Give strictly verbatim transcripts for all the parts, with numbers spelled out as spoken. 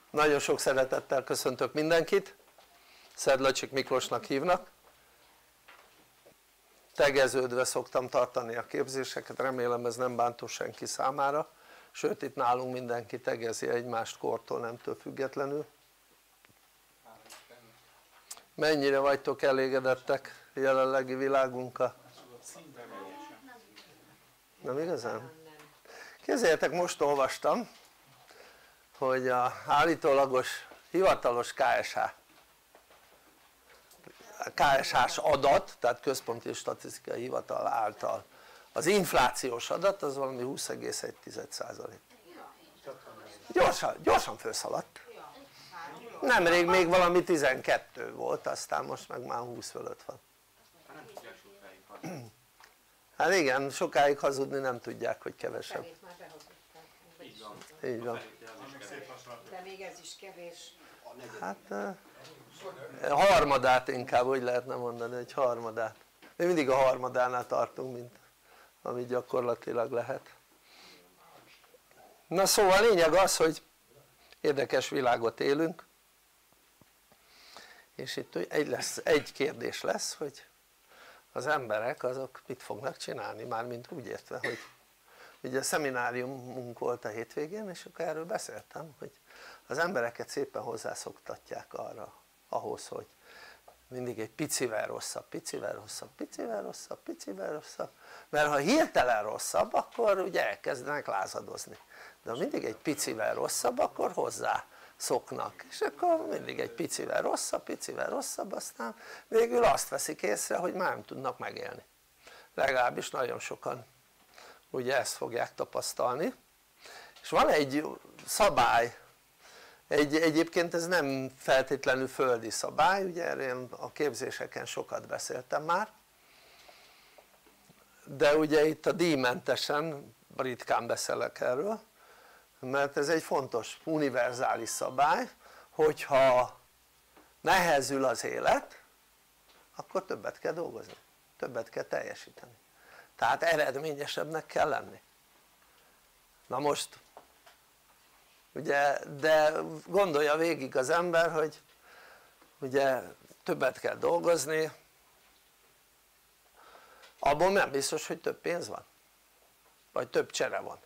Nagyon sok szeretettel köszöntök mindenkit, Szedlacsik Miklósnak hívnak, tegeződve szoktam tartani a képzéseket, remélem ez nem bántó senki számára, sőt itt nálunk mindenki tegezi egymást kortól nemtől függetlenül. Mennyire vagytok elégedettek jelenlegi világunkkal? Nem igazán? Képzeljétek, most olvastam, hogy a állítólagos hivatalos ká es há ká es hás adat, tehát Központi Statisztikai Hivatal által az inflációs adat az valami húsz egész egy százalék. Gyorsan, gyorsan felszaladt. Nemrég még valami tizenkettő volt, aztán most meg már húsz fölött van. Hát igen, sokáig hazudni nem tudják, hogy kevesebb. Így van. De még ez is kevés. Hát harmadát inkább úgy lehetne mondani, egy harmadát. Mi mindig a harmadánál tartunk, mint ami gyakorlatilag lehet. Na szóval a lényeg az, hogy érdekes világot élünk, és itt egy, lesz, egy kérdés lesz, hogy az emberek azok mit fognak csinálni, mármint úgy értve, hogy ugye a szemináriumunk volt a hétvégén, és akkor erről beszéltem, hogy az embereket szépen hozzászoktatják arra, ahhoz, hogy mindig egy picivel rosszabb, picivel rosszabb, picivel rosszabb, picivel rosszabb, mert ha hirtelen rosszabb, akkor ugye elkezdenek lázadozni, de ha mindig egy picivel rosszabb, akkor hozzá szoknak, és akkor mindig egy picivel rosszabb, picivel rosszabb, aztán végül azt veszik észre, hogy már nem tudnak megélni. Legalábbis nagyon sokan ugye ezt fogják tapasztalni. És van egy szabály, egy, egyébként ez nem feltétlenül földi szabály, ugye erről a képzéseken sokat beszéltem már, de ugye itt a díjmentesen ritkán beszélek erről, mert ez egy fontos, univerzális szabály, hogyha nehezül az élet, akkor többet kell dolgozni, többet kell teljesíteni, tehát eredményesebbnek kell lenni. Na most ugye, de gondolja végig az ember, hogy ugye többet kell dolgozni, abból nem biztos, hogy több pénz van, vagy több csere van.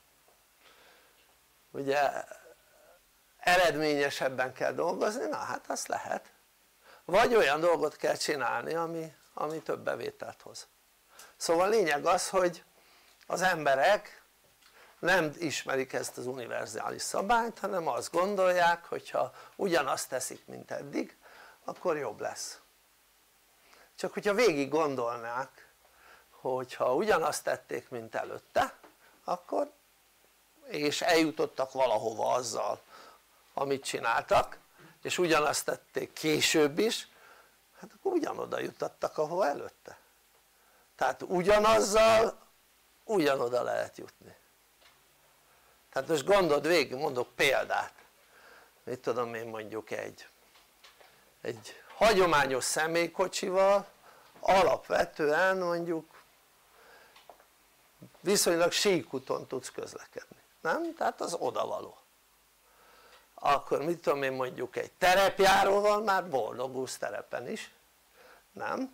Ugye eredményesebben kell dolgozni, na hát azt lehet, vagy olyan dolgot kell csinálni, ami, ami több bevételt hoz. Szóval a lényeg az, hogy az emberek nem ismerik ezt az univerzális szabályt, hanem azt gondolják, hogyha ugyanazt teszik, mint eddig, akkor jobb lesz. Csak hogyha végig gondolnák, hogyha ugyanazt tették, mint előtte, akkor és eljutottak valahova azzal, amit csináltak, és ugyanazt tették később is, hát akkor ugyanoda jutottak, ahova előtte. Tehát ugyanazzal ugyanoda lehet jutni. Tehát most gondold végig, mondok példát, mit tudom én, mondjuk egy egy hagyományos személykocsival alapvetően mondjuk viszonylag síkúton tudsz közlekedni, nem? Tehát az odavaló. Akkor mit tudom én, mondjuk egy terepjáróval már boldogulsz terepen is, nem?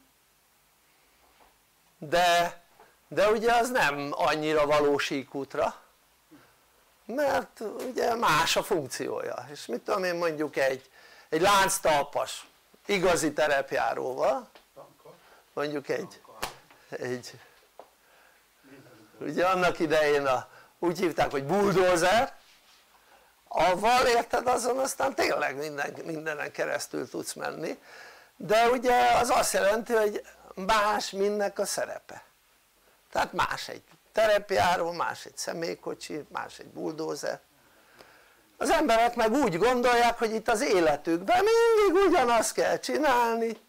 De, de ugye az nem annyira való síkútra, mert ugye más a funkciója, és mit tudom én, mondjuk egy, egy lánctalpas igazi terepjáróval, mondjuk egy, egy ugye annak idején a, úgy hívták, hogy bulldozer, avval érted, azon aztán tényleg minden, mindenen keresztül tudsz menni, de ugye az azt jelenti, hogy más mindnek a szerepe, tehát más egy terepjáró, más egy személykocsi, más egy bulldozer. Az emberek meg úgy gondolják, hogy itt az életükben mindig ugyanazt kell csinálni,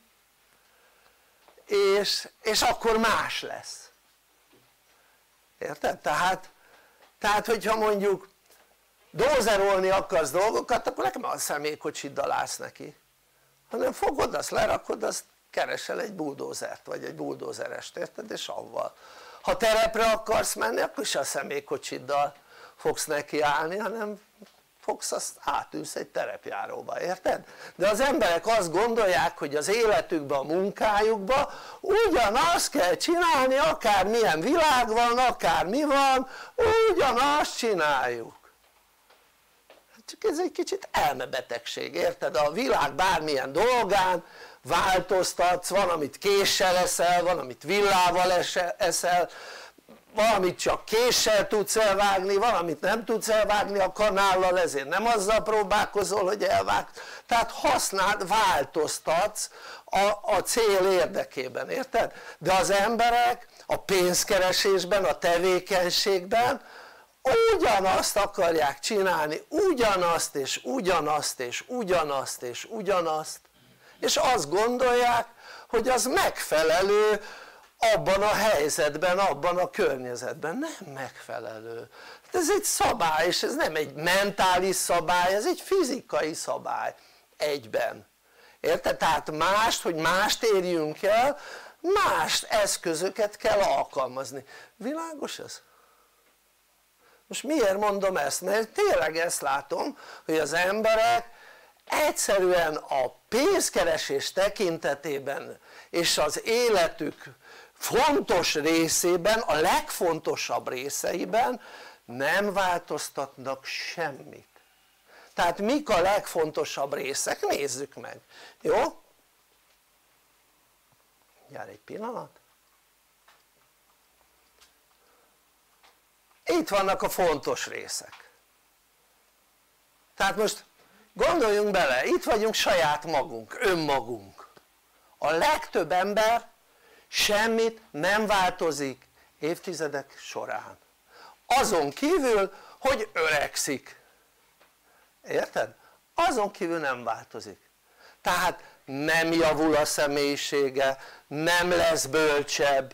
és, és akkor más lesz, érted? Tehát, tehát hogyha mondjuk dózerolni akarsz dolgokat, akkor nekem a személykocsiddal állsz neki, hanem fogod, azt lerakod, azt keresel egy bulldozert, vagy egy bulldozerest, érted? És avval. Ha terepre akarsz menni, akkor is a személykocsiddal fogsz neki állni, hanem fogsz, azt átülsz egy terepjáróba, érted? De az emberek azt gondolják, hogy az életükben, a munkájukban ugyanazt kell csinálni, akár milyen világ van, akár mi van, ugyanazt csináljuk. Csak ez egy kicsit elmebetegség, érted? A világ bármilyen dolgán változtatsz, van amit késsel eszel, van amit villával eszel, valamit csak késsel tudsz elvágni, valamit nem tudsz elvágni a kanállal, ezért nem azzal próbálkozol, hogy elvágd, tehát használd, változtatsz a, a cél érdekében, érted? De az emberek a pénzkeresésben, a tevékenységben ugyanazt akarják csinálni, ugyanazt és ugyanazt és ugyanazt és ugyanazt, és azt gondolják, hogy az megfelelő abban a helyzetben, abban a környezetben. Nem megfelelő. Ez egy szabály, és ez nem egy mentális szabály, ez egy fizikai szabály egyben. Érted? Tehát mást, hogy mást érjünk el, más eszközöket kell alkalmazni. Világos ez? Most miért mondom ezt? Mert tényleg ezt látom, hogy az emberek egyszerűen a pénzkeresés tekintetében és az életük fontos részében, a legfontosabb részeiben nem változtatnak semmit. Tehát mik a legfontosabb részek? Nézzük meg, jó? Gyere egy pillanat. Itt vannak a fontos részek. Tehát most gondoljunk bele, itt vagyunk saját magunk, önmagunk. A legtöbb ember semmit nem változik évtizedek során. Azon kívül, hogy öregszik. Érted? Azon kívül nem változik. Tehát nem javul a személyisége, nem lesz bölcsebb.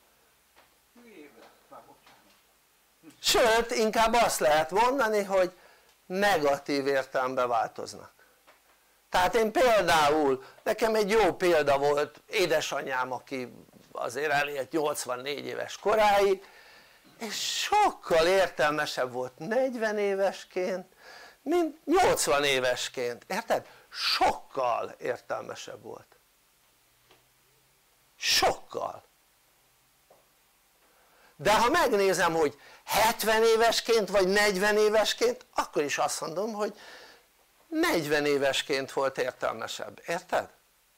Sőt, inkább azt lehet mondani, hogy negatív értelemben változnak. Tehát én például, nekem egy jó példa volt édesanyám, aki azért elélt nyolcvannégy éves koráig, és sokkal értelmesebb volt negyven évesként, mint nyolcvan évesként, érted? Sokkal értelmesebb volt. Sokkal. De ha megnézem, hogy hetven évesként vagy negyven évesként, akkor is azt mondom, hogy negyven évesként volt értelmesebb, érted?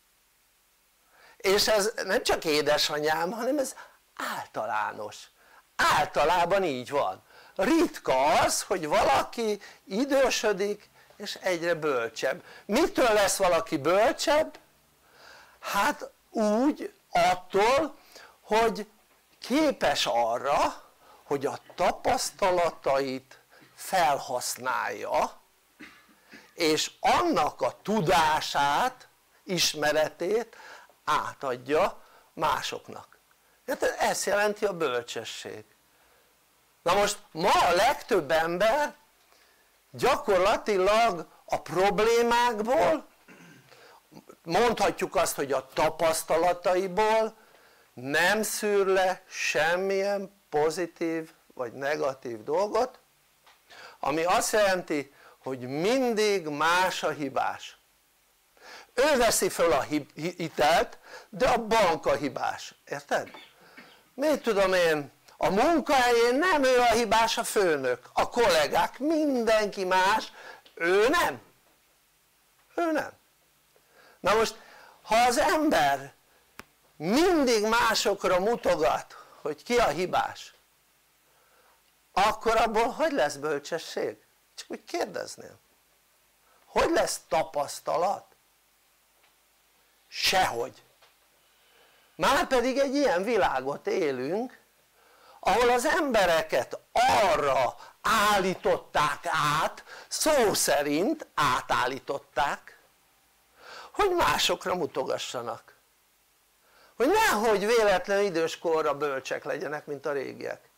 És ez nem csak édesanyám, hanem ez általános, általában így van. Ritka az, hogy valaki idősödik és egyre bölcsebb. Mitől lesz valaki bölcsebb? Hát úgy, attól, hogy képes arra, hogy a tapasztalatait felhasználja, és annak a tudását, ismeretét átadja másoknak. Ez jelenti a bölcsesség. Na most ma a legtöbb ember gyakorlatilag a problémákból, mondhatjuk azt, hogy a tapasztalataiból nem szűr le semmilyen pozitív vagy negatív dolgot, ami azt jelenti, hogy mindig más a hibás. Ő veszi föl a hitelt, de a bank a hibás, érted? Mit tudom én, a munkahelyén nem ő a hibás, a főnök, a kollégák, mindenki más, ő nem. Ő nem. Na most, ha az ember mindig másokra mutogat, hogy ki a hibás, akkor abból hogy lesz bölcsesség? Csak úgy kérdezném. Hogy lesz tapasztalat? Sehogy. Márpedig egy ilyen világot élünk, ahol az embereket arra állították át, szó szerint átállították, hogy másokra mutogassanak. Hogy nehogy véletlenül időskorra bölcsek legyenek, mint a régiek.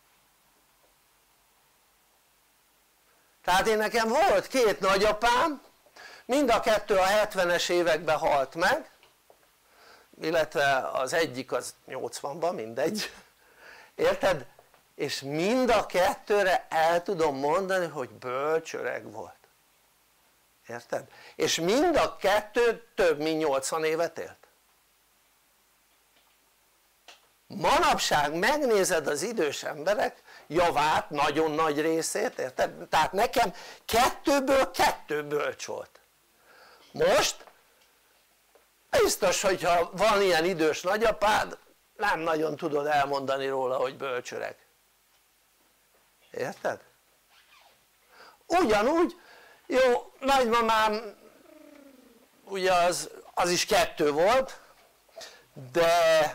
Tehát én nekem volt két nagyapám, mind a kettő a hetvenes években halt meg, illetve az egyik az nyolcvanban, mindegy, érted? És mind a kettőre el tudom mondani, hogy bölcs öreg volt. érted? És mind a kettő több mint nyolcvan évet élt. Manapság megnézed az idős emberek javát, nagyon nagy részét, érted? Tehát nekem kettőből kettő bölcs volt. Most biztos, hogyha van ilyen idős nagyapád, nem nagyon tudod elmondani róla, hogy bölcsöreg. Érted? Ugyanúgy, jó, nagymamám ugye az, az is kettő volt, de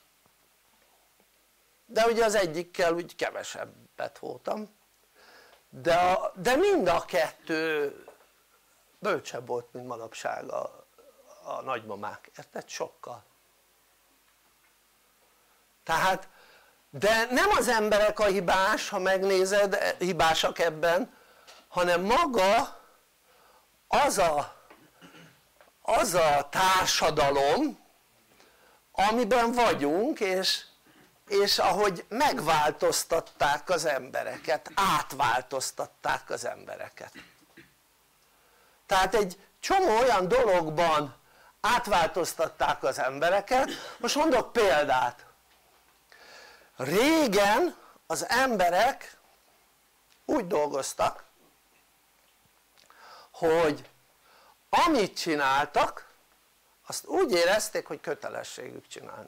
de ugye az egyikkel úgy kevesebbet voltam, de, a, de mind a kettő bölcsebb volt, mint manapság a, a nagymamák, érted? Sokkal. Tehát, de nem az emberek a hibás, ha megnézed, hibásak ebben, hanem maga az a, az a társadalom, amiben vagyunk, és, és ahogy megváltoztatták az embereket, átváltoztatták az embereket. Tehát egy csomó olyan dologban átváltoztatták az embereket. Most mondok példát. Régen az emberek úgy dolgoztak, hogy amit csináltak, azt úgy érezték, hogy kötelességük csinálni.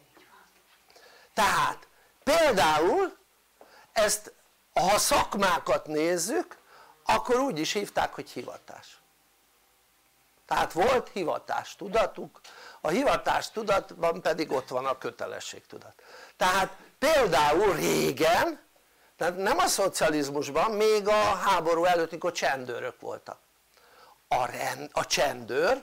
Tehát például ezt, ha szakmákat nézzük, akkor úgy is hívták, hogy hivatás. Tehát volt hivatástudatuk, a hivatástudatban pedig ott van a kötelességtudat. Tehát például régen, tehát nem a szocializmusban, még a háború előtt, mikor csendőrök voltak. A, rend, a csendőr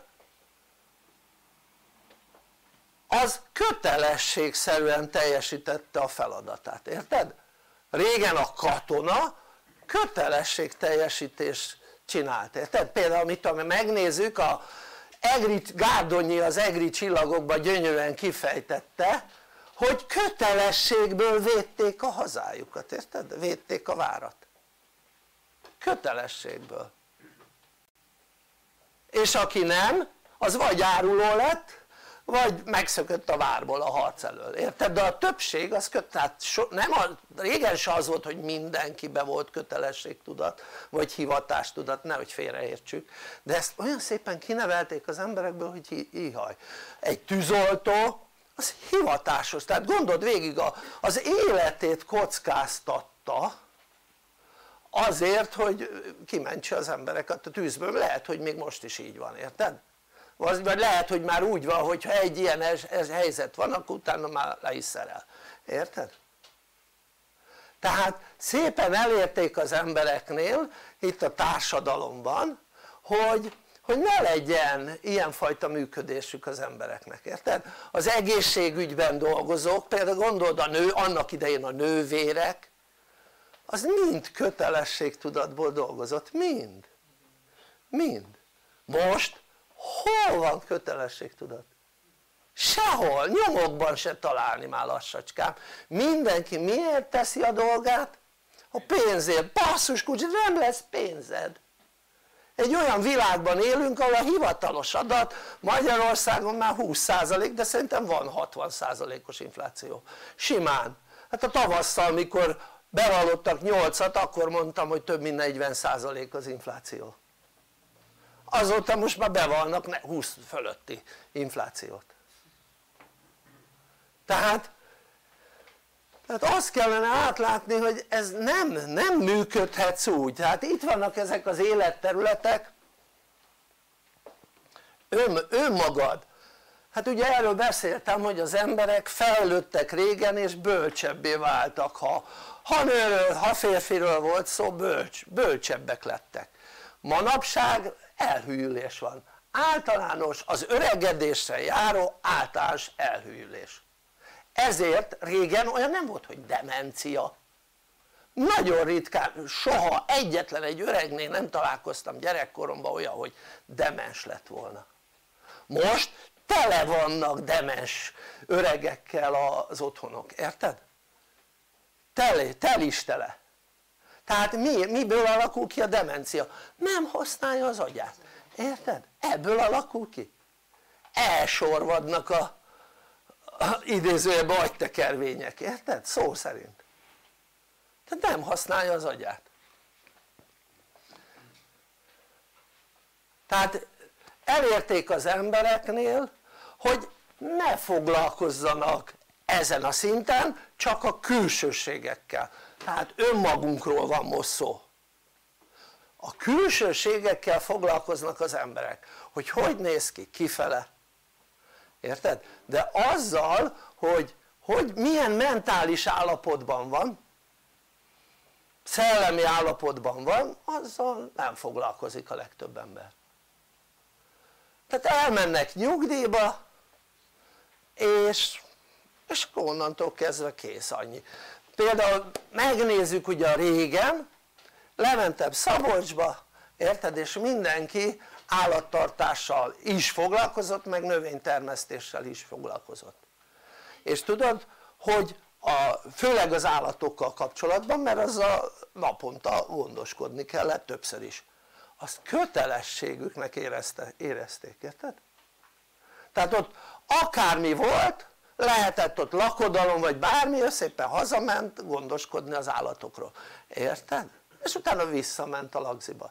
az kötelességszerűen teljesítette a feladatát, érted? Régen a katona kötelességteljesítést csinált, érted? Például mit tudom, megnézzük, a Egri, Gárdonyi az Egri csillagokban gyönyörűen kifejtette, hogy kötelességből védték a hazájukat, érted? Védték a várat. Kötelességből. És aki nem, az vagy áruló lett, vagy megszökött a várból a harc elől, érted? De a többség az köt, tehát so, nem a, régen se az volt, hogy mindenkibe volt kötelességtudat, vagy hivatástudat, nehogy félreértsük, de ezt olyan szépen kinevelték az emberekből, hogy ihaj. Egy tűzoltó, az hivatásos, tehát gondold végig, a, az életét kockáztatta azért, hogy kimentse az embereket a tűzből. Lehet, hogy még most is így van, érted? Vagy lehet, hogy már úgy van, hogyha egy ilyen helyzet van, akkor utána már le is szerel, érted? Tehát szépen elérték az embereknél itt a társadalomban, hogy, hogy ne legyen ilyenfajta működésük az embereknek, érted? Az egészségügyben dolgozók, például gondold a nő, annak idején a nővérek, az mind kötelességtudatból dolgozott, mind, mind. Most hol van kötelességtudat? Sehol, nyomokban se találni már lassacskám. Mindenki miért teszi a dolgát? A pénzért. Basszus kulcs, nem lesz pénzed. Egy olyan világban élünk, ahol a hivatalos adat Magyarországon már húsz százalék, de szerintem van hatvan százalékos infláció. Simán. Hát a tavasszal, mikor bevallottak nyolcat, akkor mondtam, hogy több mint negyven százalék az infláció. Azóta most már bevallnak húsz fölötti inflációt. Tehát, tehát azt kellene átlátni, hogy ez nem, nem működhetsz úgy. Tehát itt vannak ezek az életterületek, ön, önmagad. Hát ugye erről beszéltem, hogy az emberek fejlődtek régen és bölcsebbé váltak. Ha, ha nőről, ha férfiről volt szó, bölcs, bölcsebbek lettek. Manapság elhűlés van, általános, az öregedéssel járó általános elhűlés. Ezért régen olyan nem volt, hogy demencia. Nagyon ritkán, soha egyetlen egy öregnél nem találkoztam gyerekkoromban olyan, hogy demens lett volna. Most tele vannak demens öregekkel az otthonok, érted? Tele, tel is tele. Tehát mi, miből alakul ki a demencia? Nem használja az agyát, érted? Ebből alakul ki. Elsorvadnak a, a idézőjelben agytekervények, érted? Szó szerint. Tehát nem használja az agyát. Tehát elérték az embereknél, hogy ne foglalkozzanak ezen a szinten, csak a külsőségekkel. Tehát önmagunkról van most szó. A külsőségekkel foglalkoznak az emberek, hogy hogy néz ki kifele, érted? De azzal, hogy, hogy milyen mentális állapotban van, szellemi állapotban van, azzal nem foglalkozik a legtöbb ember. Tehát elmennek nyugdíjba, és, és onnantól kezdve kész, annyi. Például megnézzük ugye a régen, lementem Szabolcsba, érted, és mindenki állattartással is foglalkozott, meg növénytermesztéssel is foglalkozott. És tudod, hogy a, főleg az állatokkal kapcsolatban, mert azzal naponta gondoskodni kellett többször is. Azt kötelességüknek érezte, érezték, érted? Tehát ott akármi volt, lehetett ott lakodalom vagy bármi, szépen hazament gondoskodni az állatokról, érted? És utána visszament a lagziba.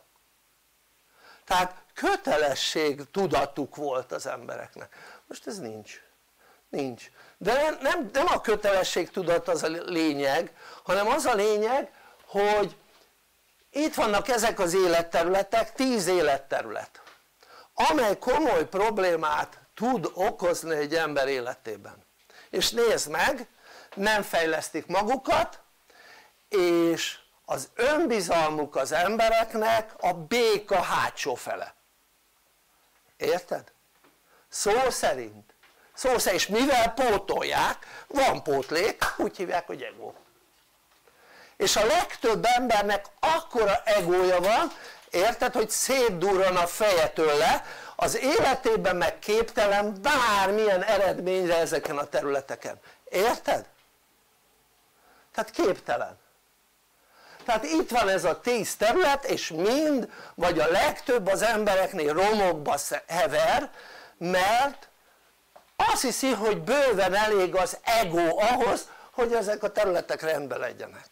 Tehát kötelesség tudatuk volt az embereknek. Most ez nincs, nincs. De nem, nem a kötelesség tudat az a lényeg, hanem az a lényeg, hogy itt vannak ezek az életterületek, tíz életterület, amely komoly problémát tud okozni egy ember életében. És nézd meg, nem fejlesztik magukat, és az önbizalmuk az embereknek a béka hátsó fele. Érted? Szó szerint. Szó szerint, és mivel pótolják, van pótlék, úgy hívják, hogy ego. És a legtöbb embernek akkora egója van, érted, hogy szétdurran a feje tőle, az életében meg képtelen bármilyen eredményre ezeken a területeken. Érted? Tehát képtelen. Tehát itt van ez a tíz terület, és mind, vagy a legtöbb az embereknél romokba hever, mert azt hiszi, hogy bőven elég az ego ahhoz, hogy ezek a területek rendben legyenek.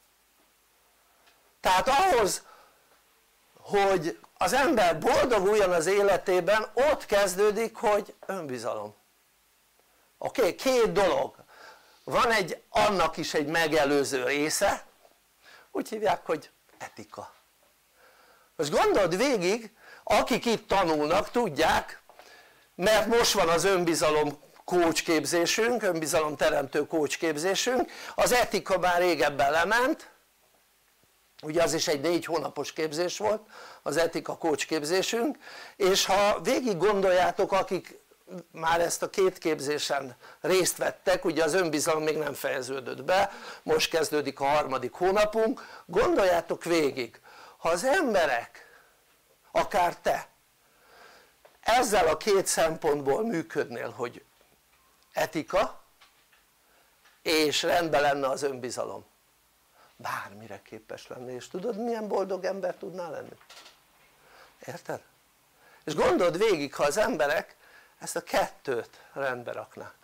Tehát ahhoz, hogy az ember boldoguljon az életében, ott kezdődik, hogy önbizalom. Oké? Okay? Két dolog. Van egy, annak is egy megelőző része, úgy hívják, hogy etika. Most gondold végig, akik itt tanulnak, tudják, mert most van az önbizalom coachképzésünk, önbizalomteremtő coachképzésünk, az etika már régebben lement, ugye az is egy négy hónapos képzés volt, az etika coachképzésünk, és ha végig gondoljátok, akik már ezt a két képzésen részt vettek, ugye az önbizalom még nem fejeződött be, most kezdődik a harmadik hónapunk, gondoljátok végig, ha az emberek, akár te, ezzel a két szempontból működnél, hogy etika, és rendben lenne az önbizalom, bármire képes lenni, és tudod milyen boldog ember tudnál lenni? Érted? És gondold végig, ha az emberek ezt a kettőt rendbe raknák,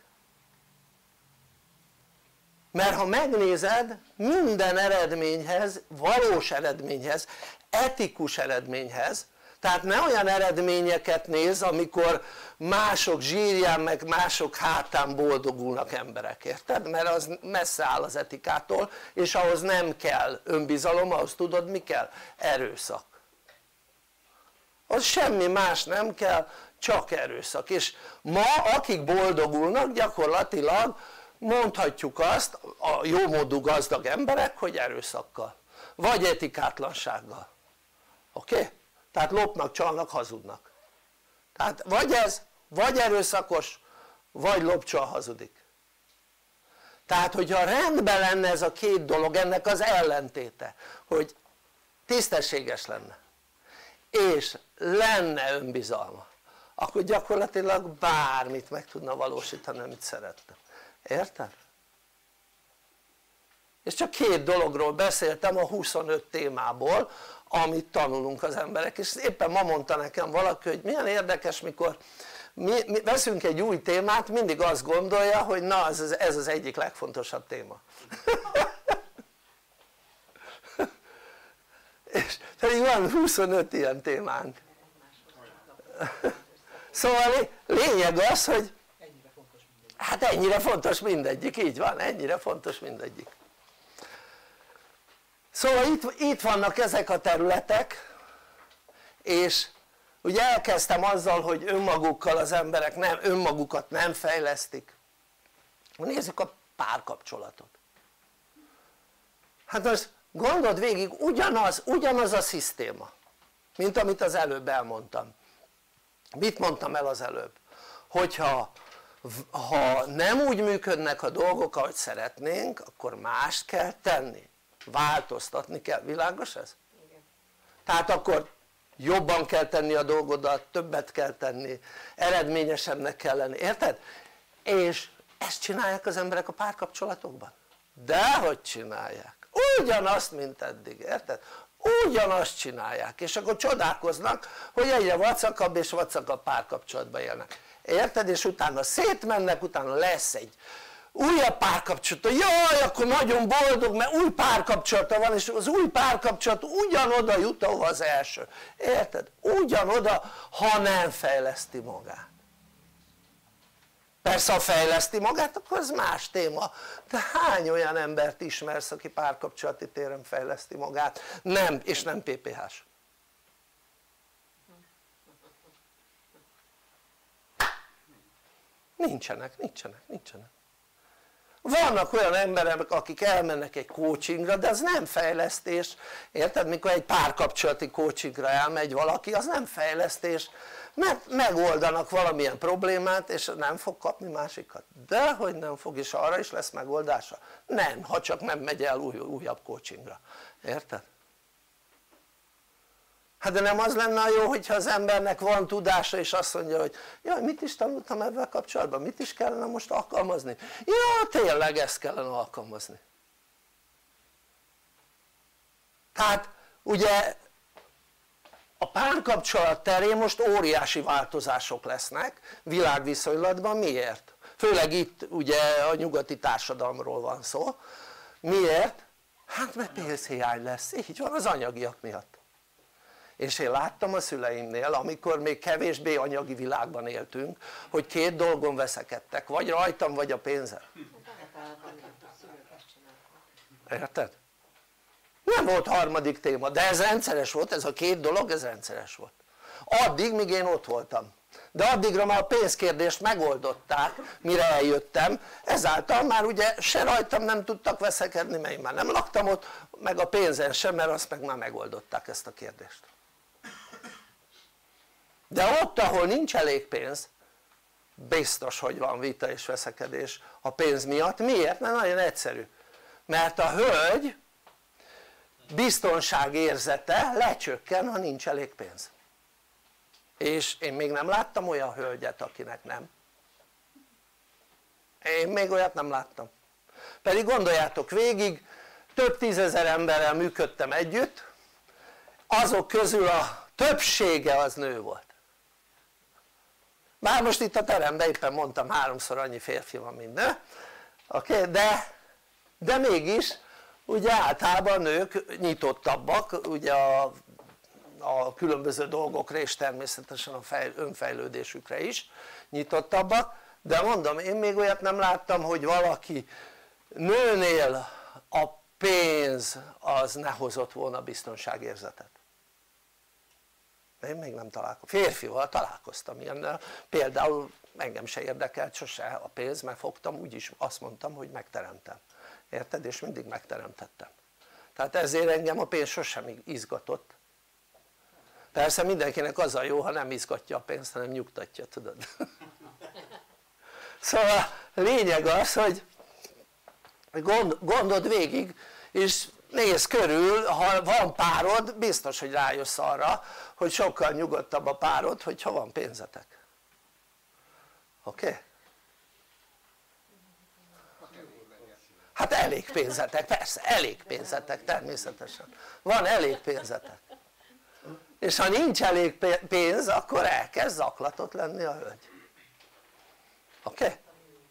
mert ha megnézed, minden eredményhez, valós eredményhez, etikus eredményhez, tehát ne olyan eredményeket néz, amikor mások zsírján meg mások hátán boldogulnak emberek, érted? Mert az messze áll az etikától, és ahhoz nem kell önbizalom, ahhoz tudod mi kell? Erőszak. Az semmi más nem kell, csak erőszak. És ma akik boldogulnak, gyakorlatilag mondhatjuk azt a jómódú gazdag emberek, hogy erőszakkal vagy etikátlansággal. Oké? Okay? Tehát lopnak, csalnak, hazudnak. Tehát vagy ez, vagy erőszakos, vagy lop, csal, hazudik. Tehát hogyha rendben lenne ez a két dolog, ennek az ellentéte, hogy tisztességes lenne és lenne önbizalma, akkor gyakorlatilag bármit meg tudna valósítani, amit szeretne. Érted? és csak két dologról beszéltem a huszonöt témából amit tanulunk az emberek, és éppen ma mondta nekem valaki, hogy milyen érdekes, mikor mi, mi veszünk egy új témát, mindig azt gondolja, hogy na ez, ez az egyik legfontosabb téma és pedig van huszonöt ilyen témánk szóval lényeg az, hogy hát ennyire fontos mindegyik, így van, ennyire fontos mindegyik. Szóval itt, itt vannak ezek a területek, és ugye elkezdtem azzal, hogy önmagukkal az emberek nem, önmagukat nem fejlesztik. Nézzük a párkapcsolatot. Hát most gondold végig, ugyanaz, ugyanaz a szisztéma, mint amit az előbb elmondtam. Mit mondtam el az előbb? Hogyha ha nem úgy működnek a dolgok, ahogy szeretnénk, akkor mást kell tenni, változtatni kell, világos ez? Igen. Tehát akkor jobban kell tenni a dolgodat, többet kell tenni, eredményesebbnek kell lenni, érted? És ezt csinálják az emberek a párkapcsolatokban? Dehogy csinálják, ugyanazt mint eddig, érted? Ugyanazt csinálják, és akkor csodálkoznak hogy egyre vacakabb és vacakabb párkapcsolatban élnek, érted? És utána szétmennek, utána lesz egy újabb párkapcsolata, jaj akkor nagyon boldog mert új párkapcsolata van, és az új párkapcsolat ugyanoda jut ahova az első, érted? Ugyanoda, ha nem fejleszti magát. Persze ha fejleszti magát akkor ez más téma, de hány olyan embert ismersz aki párkapcsolati téren fejleszti magát, nem, és nem pé pé hás? Nincsenek, nincsenek, nincsenek. Vannak olyan emberek akik elmennek egy coachingra, de az nem fejlesztés, érted? Mikor egy párkapcsolati coachingra elmegy valaki, az nem fejlesztés, mert megoldanak valamilyen problémát és nem fog kapni másikat, de hogy nem fog, és arra is lesz megoldása? Nem, ha csak nem megy el új, újabb coachingra, érted? Hát de nem az lenne jó hogyha az embernek van tudása és azt mondja hogy jaj mit is tanultam ebben kapcsolatban, mit is kellene most alkalmazni? Ja tényleg ezt kellene alkalmazni. Tehát ugye a párkapcsolat terén most óriási változások lesznek világviszonylatban, miért? Főleg itt ugye a nyugati társadalomról van szó, miért? Hát mert pénzhiány lesz, így van, az anyagiak miatt. És én láttam a szüleimnél amikor még kevésbé anyagi világban éltünk hogy két dolgon veszekedtek, vagy rajtam vagy a pénzem, érted? Nem volt harmadik téma, de ez rendszeres volt, ez a két dolog ez rendszeres volt addig míg én ott voltam, de addigra már a pénzkérdést megoldották mire eljöttem, ezáltal már ugye se rajtam nem tudtak veszekedni mert én már nem laktam ott, meg a pénzen sem, mert azt meg már megoldották ezt a kérdést. De ott ahol nincs elég pénz biztos hogy van vita és veszekedés a pénz miatt. Miért? Mert nagyon egyszerű, mert a hölgy biztonságérzete lecsökken ha nincs elég pénz, és én még nem láttam olyan hölgyet akinek nem, én még olyat nem láttam, pedig gondoljátok végig több tízezer emberrel működtem együtt, azok közül a többsége az nő volt. Bár most itt a teremben éppen mondtam háromszor annyi férfi van mint nő, oké? Okay? De, de mégis ugye általában nők nyitottabbak ugye a, a különböző dolgokra és természetesen a fejl, önfejlődésükre is nyitottabbak, de mondom én még olyat nem láttam hogy valaki nőnél a pénz az ne hozott volna biztonságérzetet. Én még nem találkoztam, férfival találkoztam ilyennel, például engem se érdekelt sose a pénz, mert fogtam úgyis azt mondtam hogy megteremtem, érted? És mindig megteremtettem, tehát ezért engem a pénz sosem izgatott. Persze mindenkinek az a jó ha nem izgatja a pénzt hanem nyugtatja, tudod? Szóval lényeg az hogy gond, gondold végig és nézz körül, ha van párod biztos hogy rájössz arra hogy sokkal nyugodtabb a párod hogyha van pénzetek, oké? Okay? Hát elég pénzetek, persze, elég pénzetek, természetesen. Van elég pénzetek. És ha nincs elég pénz, akkor elkezd zaklatott lenni a hölgy. Oké? Okay?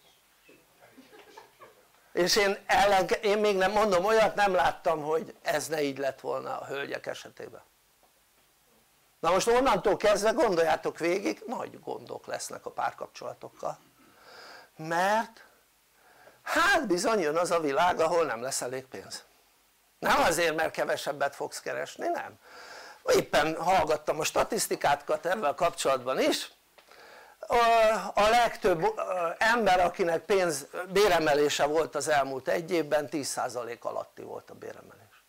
És én, ellen, én még nem mondom, olyat nem láttam, hogy ez ne így lett volna a hölgyek esetében. Na most onnantól kezdve gondoljátok végig, nagy gondok lesznek a párkapcsolatokkal. Mert hát bizony jön az a világ, ahol nem lesz elég pénz. Nem azért, mert kevesebbet fogsz keresni, nem. Éppen hallgattam a statisztikákat ezzel kapcsolatban is. A legtöbb ember, akinek pénz béremelése volt az elmúlt egy évben, tíz százalék alatti volt a béremelés.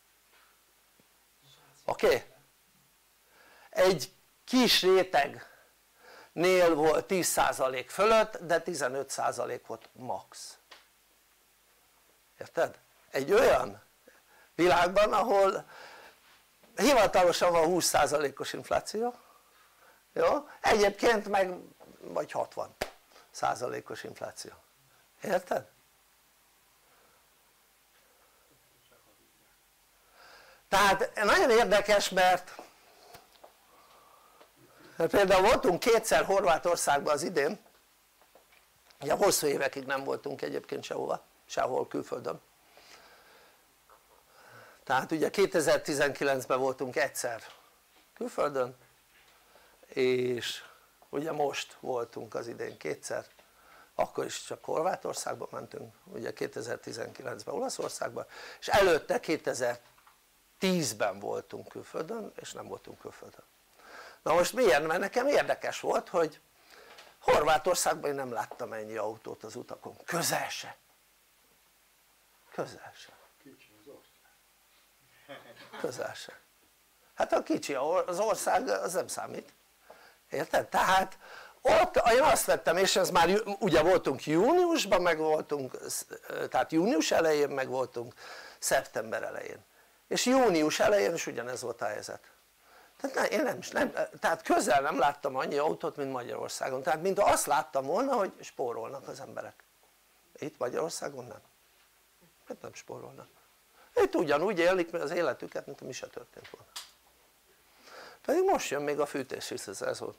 Oké? Okay? Egy kis rétegnél volt tíz százalék fölött, de tizenöt százalék volt max. Érted? Egy olyan világban, ahol hivatalosan van húsz százalékos infláció, jó? Egyébként meg vagy hatvan százalékos infláció. Érted? Tehát nagyon érdekes, mert például voltunk kétszer Horvátországban az idén, ugye hosszú évekig nem voltunk egyébként sehova, sehol külföldön. Tehát ugye kétezer-tizenkilencben voltunk egyszer külföldön, és ugye most voltunk az idén kétszer, akkor is csak Horvátországba mentünk, ugye kétezer-tizenkilencben Olaszországban, és előtte kétezer-tízben voltunk külföldön, és nem voltunk külföldön. Na most miért? Mert nekem érdekes volt, hogy Horvátországban én nem láttam ennyi autót az utakon, közel se, közel se, közel se. Hát a kicsi az ország, az nem számít, érted? Tehát ott én azt vettem, és ez már ugye voltunk júniusban, meg voltunk, tehát június elején, meg voltunk szeptember elején, és június elején is ugyanez volt a helyzet. Tehát, nem, én nem, nem, tehát közel nem láttam annyi autót, mint Magyarországon, tehát mint azt láttam volna, hogy spórolnak az emberek. Itt Magyarországon nem, hát nem spórolnak, itt ugyanúgy élik az életüket, mint mi se történt volna. Pedig most jön még a fűtés is, ez volt.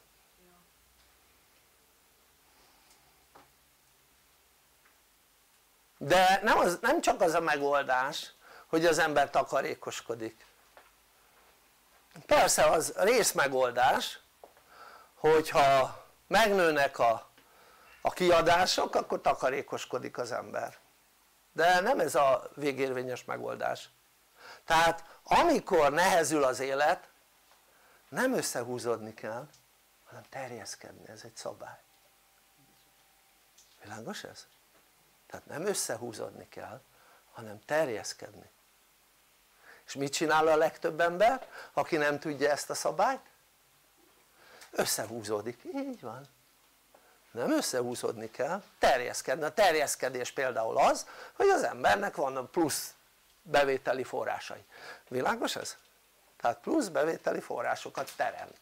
De nem, az, nem csak az a megoldás, hogy az ember takarékoskodik. Persze az részmegoldás, hogyha megnőnek a, a kiadások, akkor takarékoskodik az ember. De nem ez a végérvényes megoldás. Tehát amikor nehezül az élet, nem összehúzódni kell, hanem terjeszkedni, ez egy szabály. Világos ez? Tehát nem összehúzódni kell, hanem terjeszkedni. És mit csinál a legtöbb ember, aki nem tudja ezt a szabályt? Összehúzódik, így van. Nem összehúzódni kell, terjeszkedni. A terjeszkedés például az, hogy az embernek vannak plusz bevételi forrásai. Világos ez? Tehát plusz bevételi forrásokat teremt.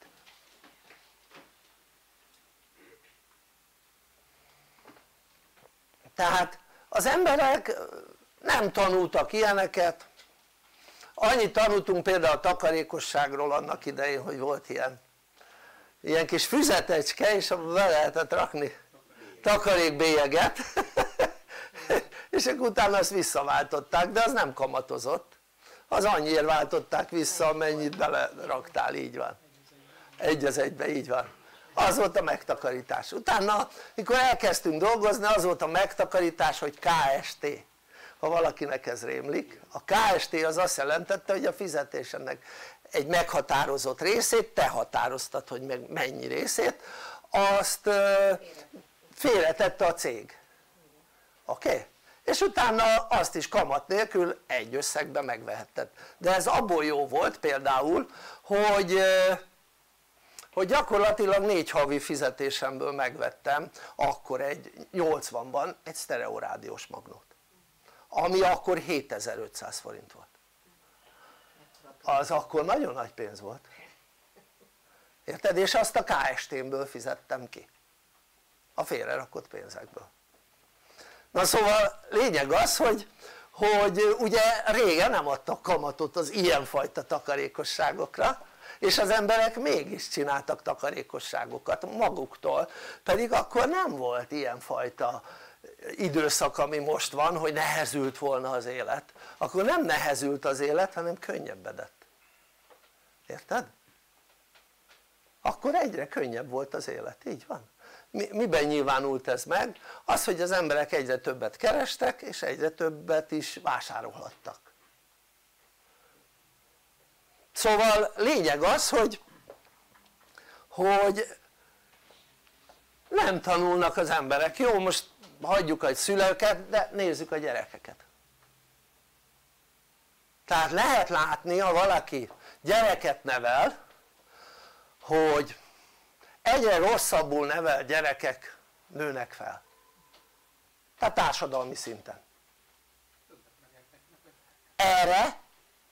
Tehát az emberek nem tanultak ilyeneket, annyit tanultunk például a takarékosságról annak idején, hogy volt ilyen, ilyen kis füzetecske, és abban be lehetett rakni takarékbélyeget, és akkor utána azt visszaváltották, de az nem kamatozott, az annyiért váltották vissza, amennyit beleraktál, így van, egy az egybe, így van. Az volt a megtakarítás. Utána, mikor elkezdtünk dolgozni, az volt a megtakarítás, hogy ká es té. Ha valakinek ez rémlik, a ká es té az azt jelentette, hogy a fizetésének egy meghatározott részét, te határoztad, hogy meg mennyi részét, azt félretette a cég. Oké? Okay? És utána azt is kamat nélkül egy összegben megvehetted. De ez abból jó volt például, hogy hogy gyakorlatilag négy havi fizetésemből megvettem akkor egy nyolcvanban egy sztereorádiós magnót, ami akkor hétezer-ötszáz forint volt. Az akkor nagyon nagy pénz volt, érted? És azt a ká es té-mből fizettem ki, a félrerakott pénzekből. Na szóval lényeg az, hogy, hogy ugye régen nem adtak kamatot az ilyenfajta takarékosságokra, és az emberek mégis csináltak takarékosságokat maguktól, pedig akkor nem volt ilyenfajta időszak, ami most van, hogy nehezült volna az élet. Akkor nem nehezült az élet, hanem könnyebbedett. Érted? Akkor egyre könnyebb volt az élet, így van. Miben nyilvánult ez meg? Az, hogy az emberek egyre többet kerestek, és egyre többet is vásárolhattak. Szóval lényeg az, hogy, hogy nem tanulnak az emberek. Jó, most hagyjuk a szülőket, de nézzük a gyerekeket. Tehát lehet látni, ha valaki gyereket nevel, hogy egyre rosszabbul nevelt gyerekek nőnek fel. Tehát társadalmi szinten. Erre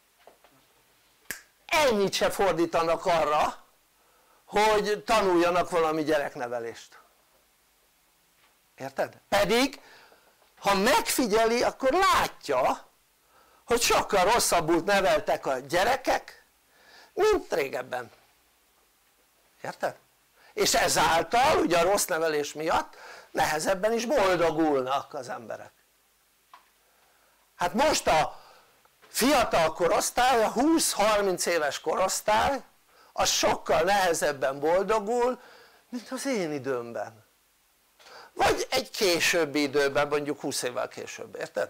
ennyit se fordítanak arra, hogy tanuljanak valami gyereknevelést. Érted? Pedig ha megfigyeli, akkor látja, hogy sokkal rosszabbul neveltek a gyerekek, mint régebben. Érted? És ezáltal ugye a rossz nevelés miatt nehezebben is boldogulnak az emberek. Hát most a fiatal korosztály, a húsz-harminc éves korosztály az sokkal nehezebben boldogul, mint az én időmben, vagy egy későbbi időben, mondjuk húsz évvel később, érted?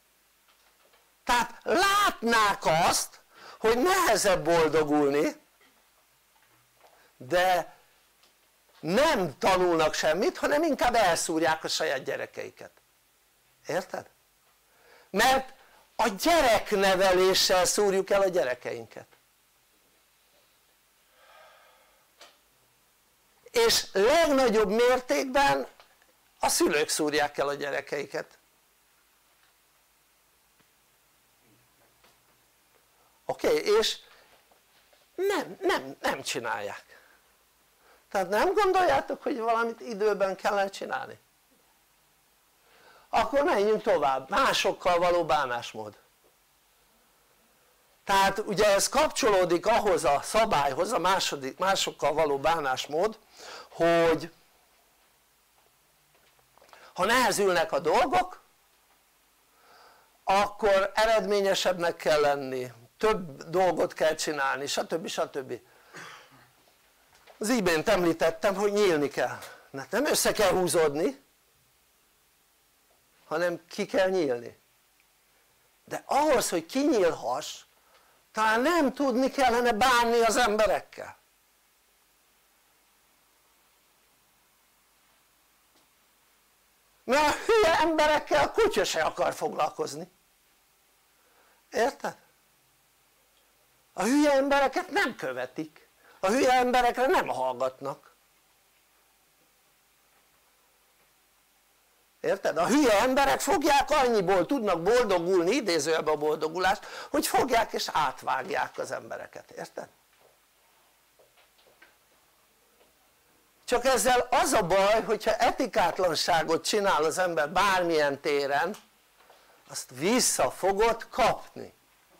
Tehát látnák azt, hogy nehezebb boldogulni, de nem tanulnak semmit, hanem inkább elszúrják a saját gyerekeiket. Érted? Mert a gyerekneveléssel szúrjuk el a gyerekeinket. És legnagyobb mértékben a szülők szúrják el a gyerekeiket. Oké? Okay? És nem, nem, nem csinálják. Tehát nem gondoljátok, hogy valamit időben kellene csinálni? Akkor menjünk tovább, másokkal való bánásmód. Tehát ugye ez kapcsolódik ahhoz a szabályhoz, a második, másokkal való bánásmód, hogy ha nehezülnek a dolgok, akkor eredményesebbnek kell lenni, több dolgot kell csinálni, stb. stb. Az imént említettem, hogy nyílni kell, nem össze kell húzódni, hanem ki kell nyílni. De ahhoz, hogy kinyílhass, talán nem tudni kellene bánni az emberekkel. Mert a hülye emberekkel a kutya se akar foglalkozni. Érted? A hülye embereket nem követik. A hülye emberekre nem hallgatnak. Érted? A hülye emberek fogják, annyiból tudnak boldogulni, idézőjelben a boldogulást, hogy fogják és átvágják az embereket. Érted? Csak ezzel az a baj, hogyha etikátlanságot csinál az ember bármilyen téren, azt vissza fogod kapni.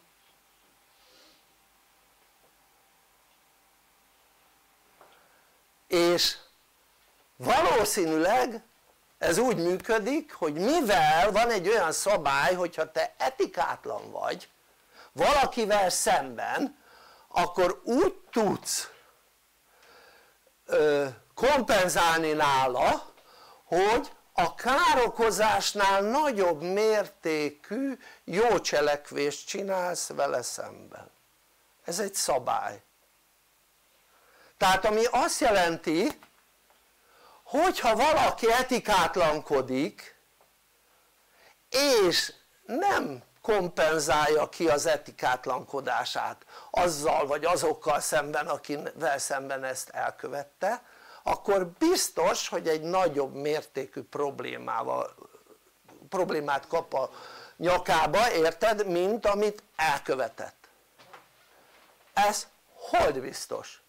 És valószínűleg ez úgy működik, hogy mivel van egy olyan szabály, hogyha te etikátlan vagy valakivel szemben, akkor úgy tudsz ö, kompenzálni nála, hogy a károkozásnál nagyobb mértékű jó cselekvést csinálsz vele szemben. Ez egy szabály. Tehát ami azt jelenti, hogyha valaki etikátlankodik és nem kompenzálja ki az etikátlankodását azzal vagy azokkal szemben, akivel szemben ezt elkövette, akkor biztos, hogy egy nagyobb mértékű problémával, problémát kap a nyakába, érted, mint amit elkövetett. Ez hogy biztos?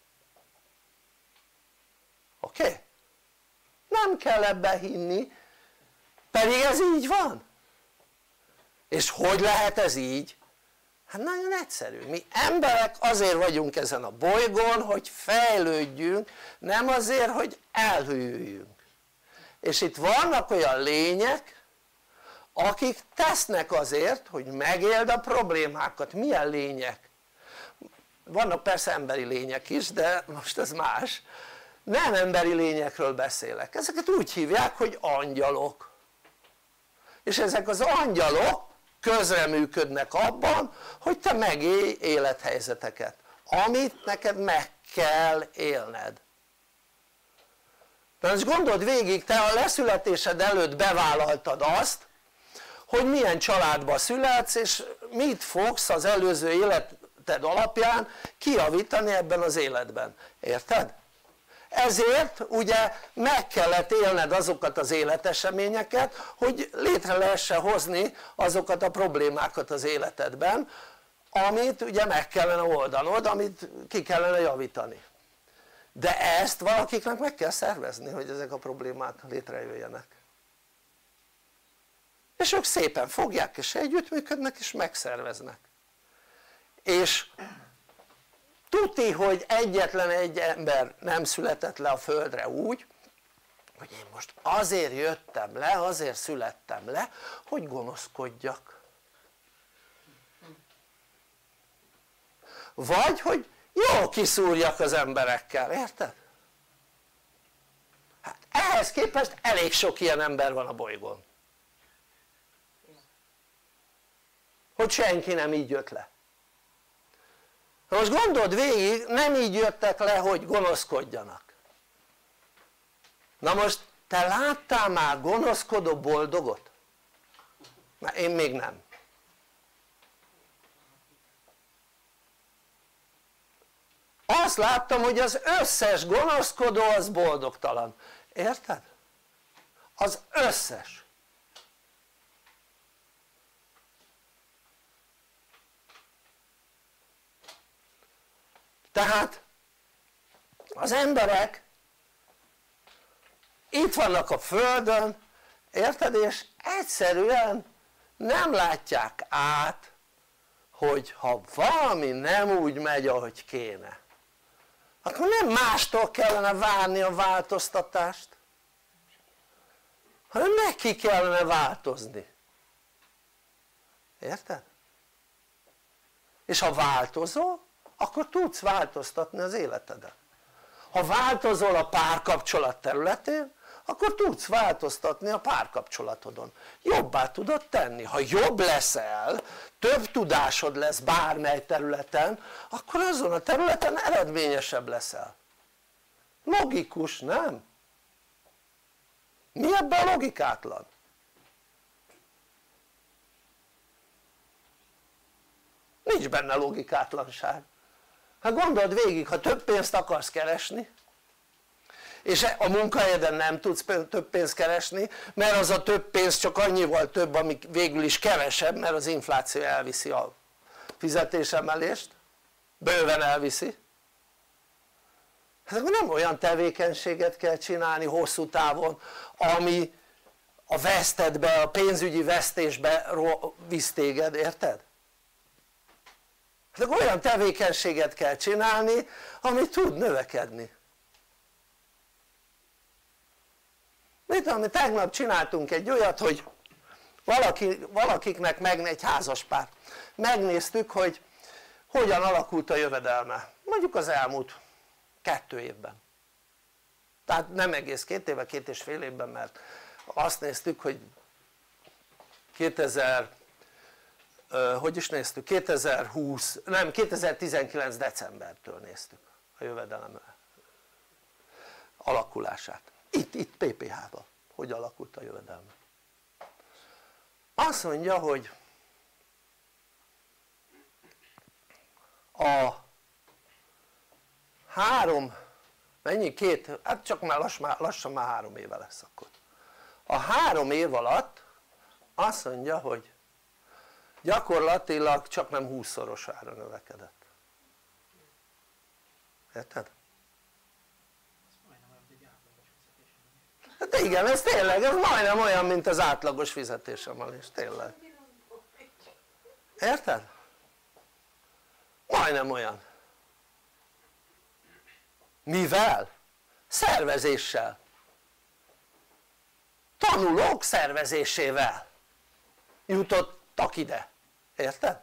Oké? Okay? Nem kell ebben hinni, pedig ez így van. És hogy lehet ez így? Hát nagyon egyszerű, mi emberek azért vagyunk ezen a bolygón, hogy fejlődjünk, nem azért, hogy elhűljünk. És itt vannak olyan lények, akik tesznek azért, hogy megéld a problémákat. Milyen lények? Vannak persze emberi lények is, de most ez más. Nem emberi lényekről beszélek, ezeket úgy hívják, hogy angyalok. És ezek az angyalok közreműködnek abban, hogy te megélj élethelyzeteket, amit neked meg kell élned. de most gondold végig, te a leszületésed előtt bevállaltad azt, hogy milyen családba születsz, és mit fogsz az előző életed alapján kijavítani ebben az életben, érted? Ezért ugye meg kellett élned azokat az életeseményeket, hogy létre lehessen hozni azokat a problémákat az életedben, amit ugye meg kellene oldanod, amit ki kellene javítani. De ezt valakiknek meg kell szervezni, hogy ezek a problémák létrejöjjenek. És ők szépen fogják és együttműködnek és megszerveznek. És tuti, hogy egyetlen egy ember nem született le a földre úgy, hogy én most azért jöttem le, azért születtem le, hogy gonoszkodjak. Vagy hogy jól kiszúrjak az emberekkel, érted? Hát ehhez képest elég sok ilyen ember van a bolygón, hogy senki nem így jött le. Na most gondold végig, nem így jöttek le, hogy gonoszkodjanak. Na most te láttál már gonoszkodó boldogot? Na én még nem. Azt láttam, hogy az összes gonoszkodó az boldogtalan, érted? Az összes. Tehát az emberek itt vannak a földön, érted? És egyszerűen nem látják át, hogy ha valami nem úgy megy, ahogy kéne, akkor nem mástól kellene várni a változtatást, hanem neki kellene változni, érted? És ha változol, akkor tudsz változtatni az életeden. Ha változol a párkapcsolat területén, akkor tudsz változtatni a párkapcsolatodon, jobbá tudod tenni. Ha jobb leszel, több tudásod lesz bármely területen, akkor azon a területen eredményesebb leszel. Logikus, nem? Mi ebben a logikátlan? Nincs benne logikátlanság. Hát gondold végig, ha több pénzt akarsz keresni, és a munkahelyeden nem tudsz több pénzt keresni, mert az a több pénz csak annyival több, ami végül is kevesebb, mert az infláció elviszi a fizetésemelést, bőven elviszi. Hát akkor nem olyan tevékenységet kell csinálni hosszú távon, ami a vesztedbe, a pénzügyi vesztésbe visz téged, érted? Hát akkor olyan tevékenységet kell csinálni, ami tud növekedni. Mit tudom, tegnap csináltunk egy olyat, hogy valaki, valakiknek meg egy házaspár, megnéztük, hogy hogyan alakult a jövedelme, mondjuk az elmúlt kettő évben, tehát nem egész két éve, két és fél évben, mert azt néztük, hogy kétezer, hogy is néztük, kétezer-húsz, nem, kétezer-tizenkilenc decembertől néztük a jövedelem alakulását, itt, itt pé pé há-ban, hogy alakult a jövedelme. Azt mondja, hogy a három, mennyi, két, hát csak már lassan, lassan már három éve lesz akkor. A három év alatt azt mondja, hogy gyakorlatilag csak nem húszszorosára növekedett. Érted? Hát igen, ez tényleg, ez majdnem olyan, mint az átlagos fizetésemelés, tényleg. érted? Majdnem olyan. Mivel? Szervezéssel, tanulók szervezésével jutottak ide, érted?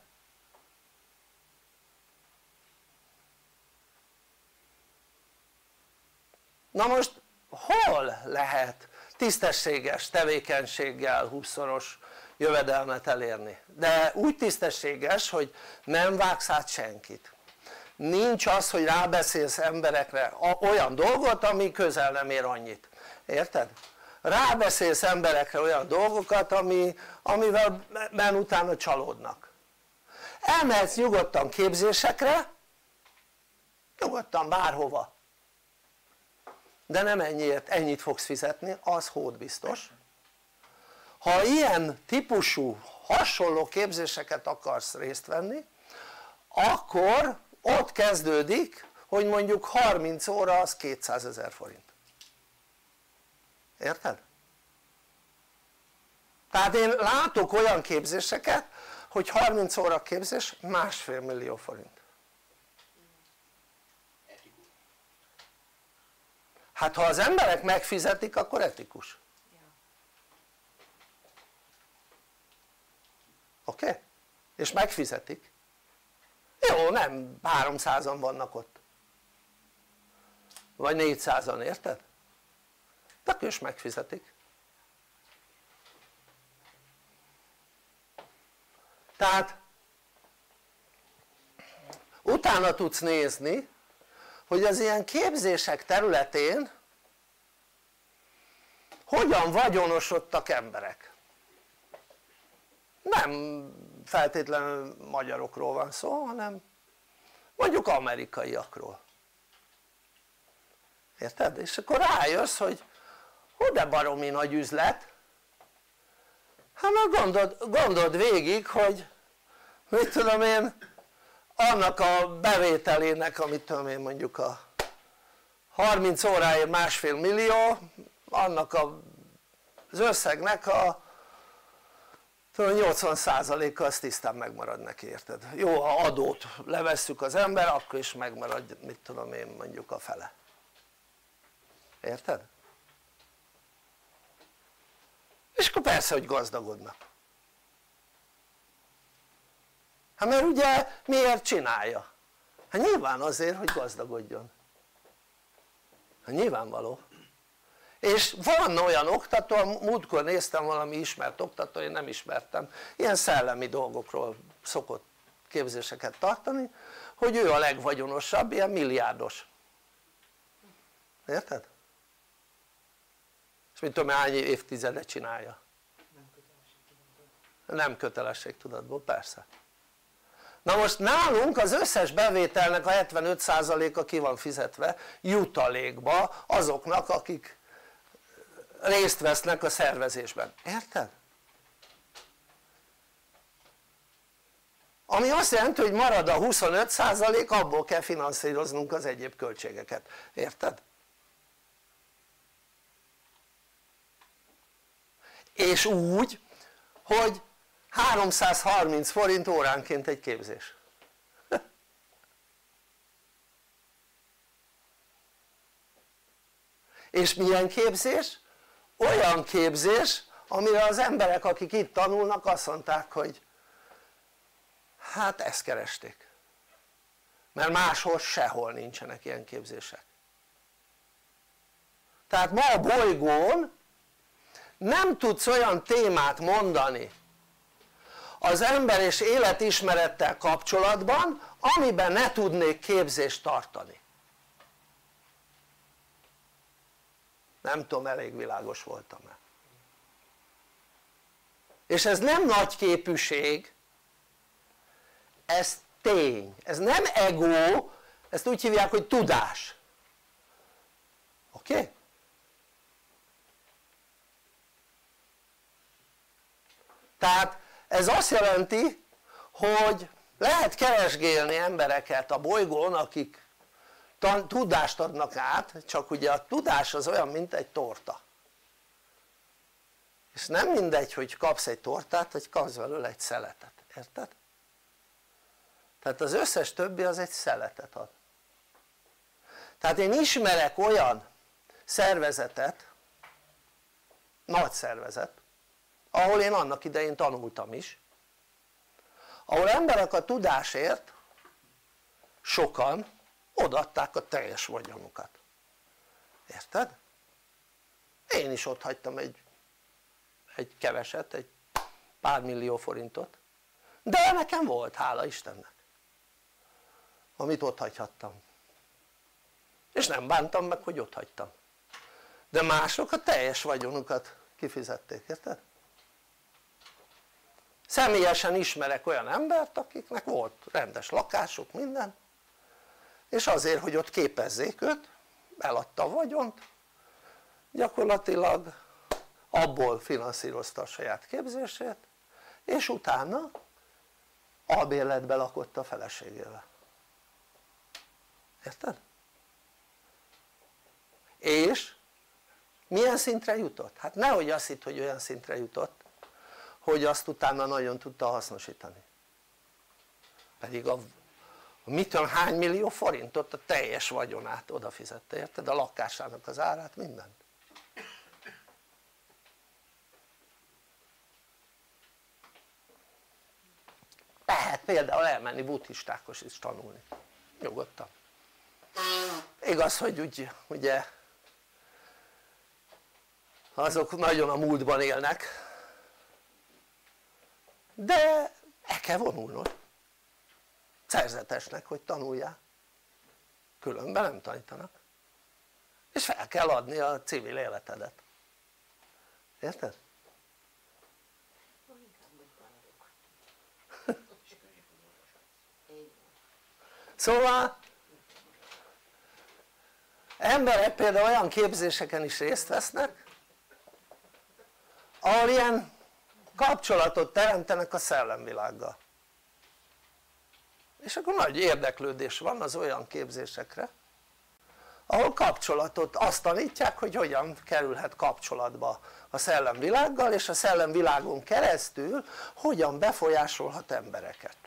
Na most hol lehet tisztességes tevékenységgel húszszoros jövedelmet elérni? De úgy tisztességes, hogy nem vágsz át senkit, nincs az, hogy rábeszélsz emberekre olyan dolgot ami közel nem ér annyit, érted? Rábeszélsz emberekre olyan dolgokat ami, amivel ben utána csalódnak. Elmehetsz nyugodtan képzésekre, nyugodtan bárhova, de nem ennyiért, ennyit fogsz fizetni, az hód biztos. Ha ilyen típusú hasonló képzéseket akarsz részt venni, akkor ott kezdődik, hogy mondjuk harminc óra az kétszázezer forint, érted? Tehát én látok olyan képzéseket hogy harminc óra képzés másfél millió forint. Hát ha az emberek megfizetik akkor etikus. Oké? Okay? És megfizetik. Jó, nem háromszázan vannak ott vagy négyszázan, érted? de akkor is megfizetik. Tehát utána tudsz nézni hogy az ilyen képzések területén hogyan vagyonosodtak emberek. Nem feltétlenül magyarokról van szó, hanem mondjuk amerikaiakról, érted? És akkor rájössz hogy hú de baromi nagy üzlet. Hát meg gondold, gondold végig hogy mit tudom én annak a bevételének amit tudom én mondjuk a harminc óráért másfél millió, annak a, az összegnek a nyolcvan százaléka az tisztán megmarad neki, érted? Jó, ha adót levesszük az ember akkor is megmarad mit tudom én mondjuk a fele, érted? És akkor persze hogy gazdagodnak. Hát mert ugye miért csinálja? Hát nyilván azért hogy gazdagodjon, hát nyilvánvaló. És van olyan oktató, múltkor néztem valami ismert oktató, én nem ismertem, ilyen szellemi dolgokról szokott képzéseket tartani, hogy ő a legvagyonosabb, ilyen milliárdos, érted? És mit tudom hány évtizede csinálja, nem kötelességtudatból, persze. Na most nálunk az összes bevételnek a hetvenöt százaléka ki van fizetve jutalékba azoknak akik részt vesznek a szervezésben, érted? Ami azt jelenti hogy marad a huszonöt százalék, abból kell finanszíroznunk az egyéb költségeket, érted? És úgy hogy háromszázharminc forint óránként egy képzés. És milyen képzés? Olyan képzés amire az emberek akik itt tanulnak azt mondták hogy hát ezt keresték, mert máshol sehol nincsenek ilyen képzések. Tehát ma a bolygón nem tudsz olyan témát mondani az ember és életismerettel kapcsolatban amiben ne tudnék képzést tartani. Nem tudom, elég világos voltam-e. És ez nem nagy képűség, ez tény, ez nem ego, ezt úgy hívják hogy tudás, oké? Okay? Tehát ez azt jelenti hogy lehet keresgélni embereket a bolygón akik tudást adnak át, csak ugye a tudás az olyan mint egy torta, és nem mindegy hogy kapsz egy tortát vagy kapsz belőle egy szeletet, érted? tehát az összes többi az egy szeletet ad. Tehát én ismerek olyan szervezetet, nagy szervezet, ahol én annak idején tanultam is, ahol emberek a tudásért sokan odaadták a teljes vagyonukat, érted? Én is ott hagytam egy, egy keveset, egy pár millió forintot, de nekem volt, hála Istennek, amit ott hagyhattam, és nem bántam meg, hogy ott hagytam, de mások a teljes vagyonukat kifizették, érted? Személyesen ismerek olyan embert, akiknek volt rendes lakásuk, minden, és azért, hogy ott képezzék őt, eladta a vagyont, gyakorlatilag abból finanszírozta a saját képzését, és utána albérletbe lakott a feleségével, érted? És milyen szintre jutott? Hát nehogy azt hitt, hogy olyan szintre jutott, hogy azt utána nagyon tudta hasznosítani, pedig a, a mit tudom hány millió forintot, a teljes vagyonát odafizette, érted? A lakásának az árát, mindent. Lehet például elmenni buddhistákhoz is tanulni, nyugodtan. Igaz, hogy úgy, ugye azok nagyon a múltban élnek, de el kell vonulnod szerzetesnek, hogy tanuljál, különben nem tanítanak, és fel kell adni a civil életedet, érted? Szóval emberek például olyan képzéseken is részt vesznek, ahol ilyen kapcsolatot teremtenek a szellemvilággal, és akkor nagy érdeklődés van az olyan képzésekre, ahol kapcsolatot, azt tanítják, hogy hogyan kerülhet kapcsolatba a szellemvilággal, és a szellemvilágon keresztül hogyan befolyásolhat embereket.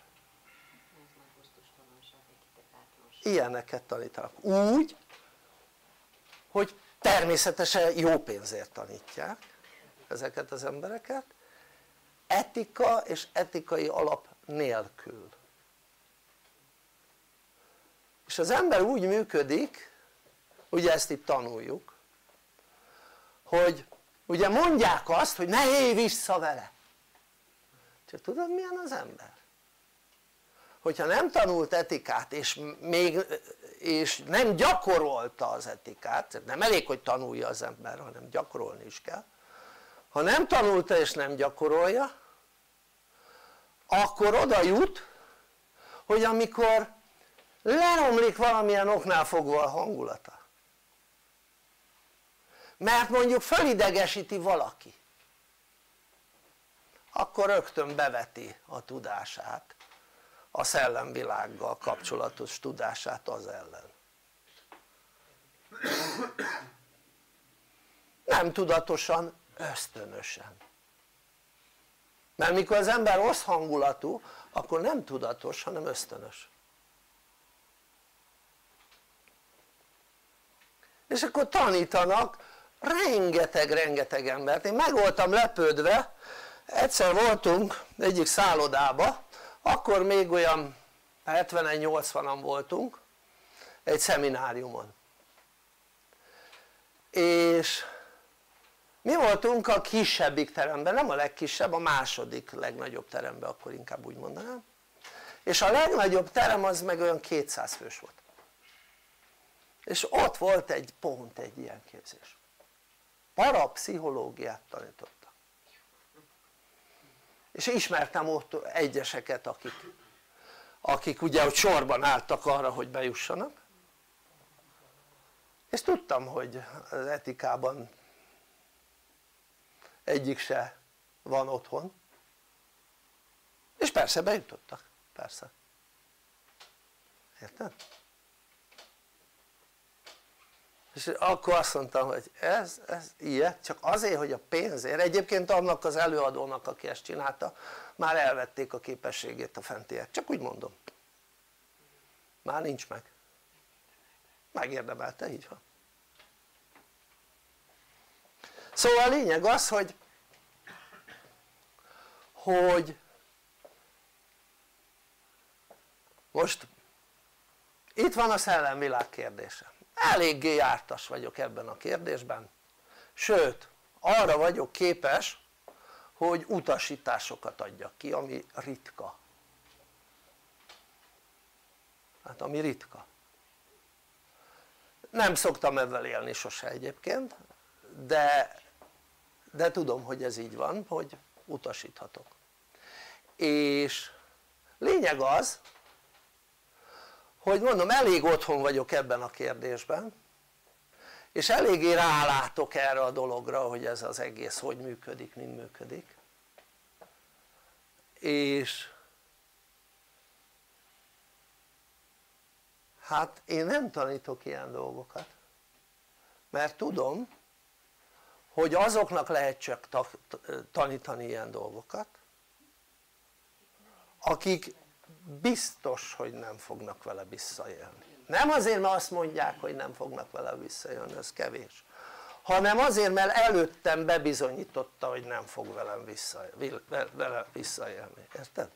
Ilyeneket tanítanak úgy, hogy természetesen jó pénzért tanítják ezeket az embereket, etika és etikai alap nélkül, és az ember úgy működik, ugye ezt itt tanuljuk, hogy ugye mondják azt, hogy ne élj vissza vele, csak tudod milyen az ember? Hogyha nem tanult etikát és, még, és nem gyakorolta az etikát, nem elég hogy tanulja az ember, hanem gyakorolni is kell, ha nem tanulta és nem gyakorolja, akkor oda jut, hogy amikor leromlik valamilyen oknál fogva a hangulata, mert mondjuk fölidegesíti valaki, akkor rögtön beveti a tudását, a szellemvilággal kapcsolatos tudását az ellen. Nem tudatosan, ösztönösen, mert mikor az ember rossz hangulatú, akkor nem tudatos, hanem ösztönös, és akkor tanítanak rengeteg-rengeteg embert. Én meg voltam lepődve, egyszer voltunk egyik szállodába, akkor még olyan hetvenen nyolcvanan voltunk egy szemináriumon, és mi voltunk a kisebbik teremben, nem a legkisebb, a második legnagyobb teremben, akkor inkább úgy mondanám, és a legnagyobb terem az meg olyan kétszáz fős volt, és ott volt egy pont egy ilyen képzés, parapszichológiát tanítottak, és ismertem ott egyeseket, akik, akik ugye hogy sorban álltak arra, hogy bejussanak, és tudtam, hogy az etikában egyik se van otthon, és persze bejutottak, persze, érted? És akkor azt mondtam, hogy ez, ez ilyet, csak azért, hogy a pénzért, egyébként annak az előadónak, aki ezt csinálta, már elvették a képességét a fentiek, csak úgy mondom, már nincs meg, megérdemelte, így van. Szóval a lényeg az, hogy hogy most itt van a szellemvilág kérdése. Eléggé jártas vagyok ebben a kérdésben, sőt arra vagyok képes, hogy utasításokat adjak ki, ami ritka. Hát ami ritka. Nem szoktam ebben élni sose egyébként, de, de tudom, hogy ez így van, hogy utasíthatok. És lényeg az, hogy mondom, elég otthon vagyok ebben a kérdésben, és eléggé rálátok erre a dologra, hogy ez az egész hogy működik, mint működik. És hát én nem tanítok ilyen dolgokat, mert tudom, hogy azoknak lehet csak tanítani ilyen dolgokat, akik biztos, hogy nem fognak vele visszajönni. Nem azért, mert azt mondják, hogy nem fognak vele visszajönni, ez kevés, hanem azért, mert előttem bebizonyította, hogy nem fog velem vissza, vele visszajönni, érted?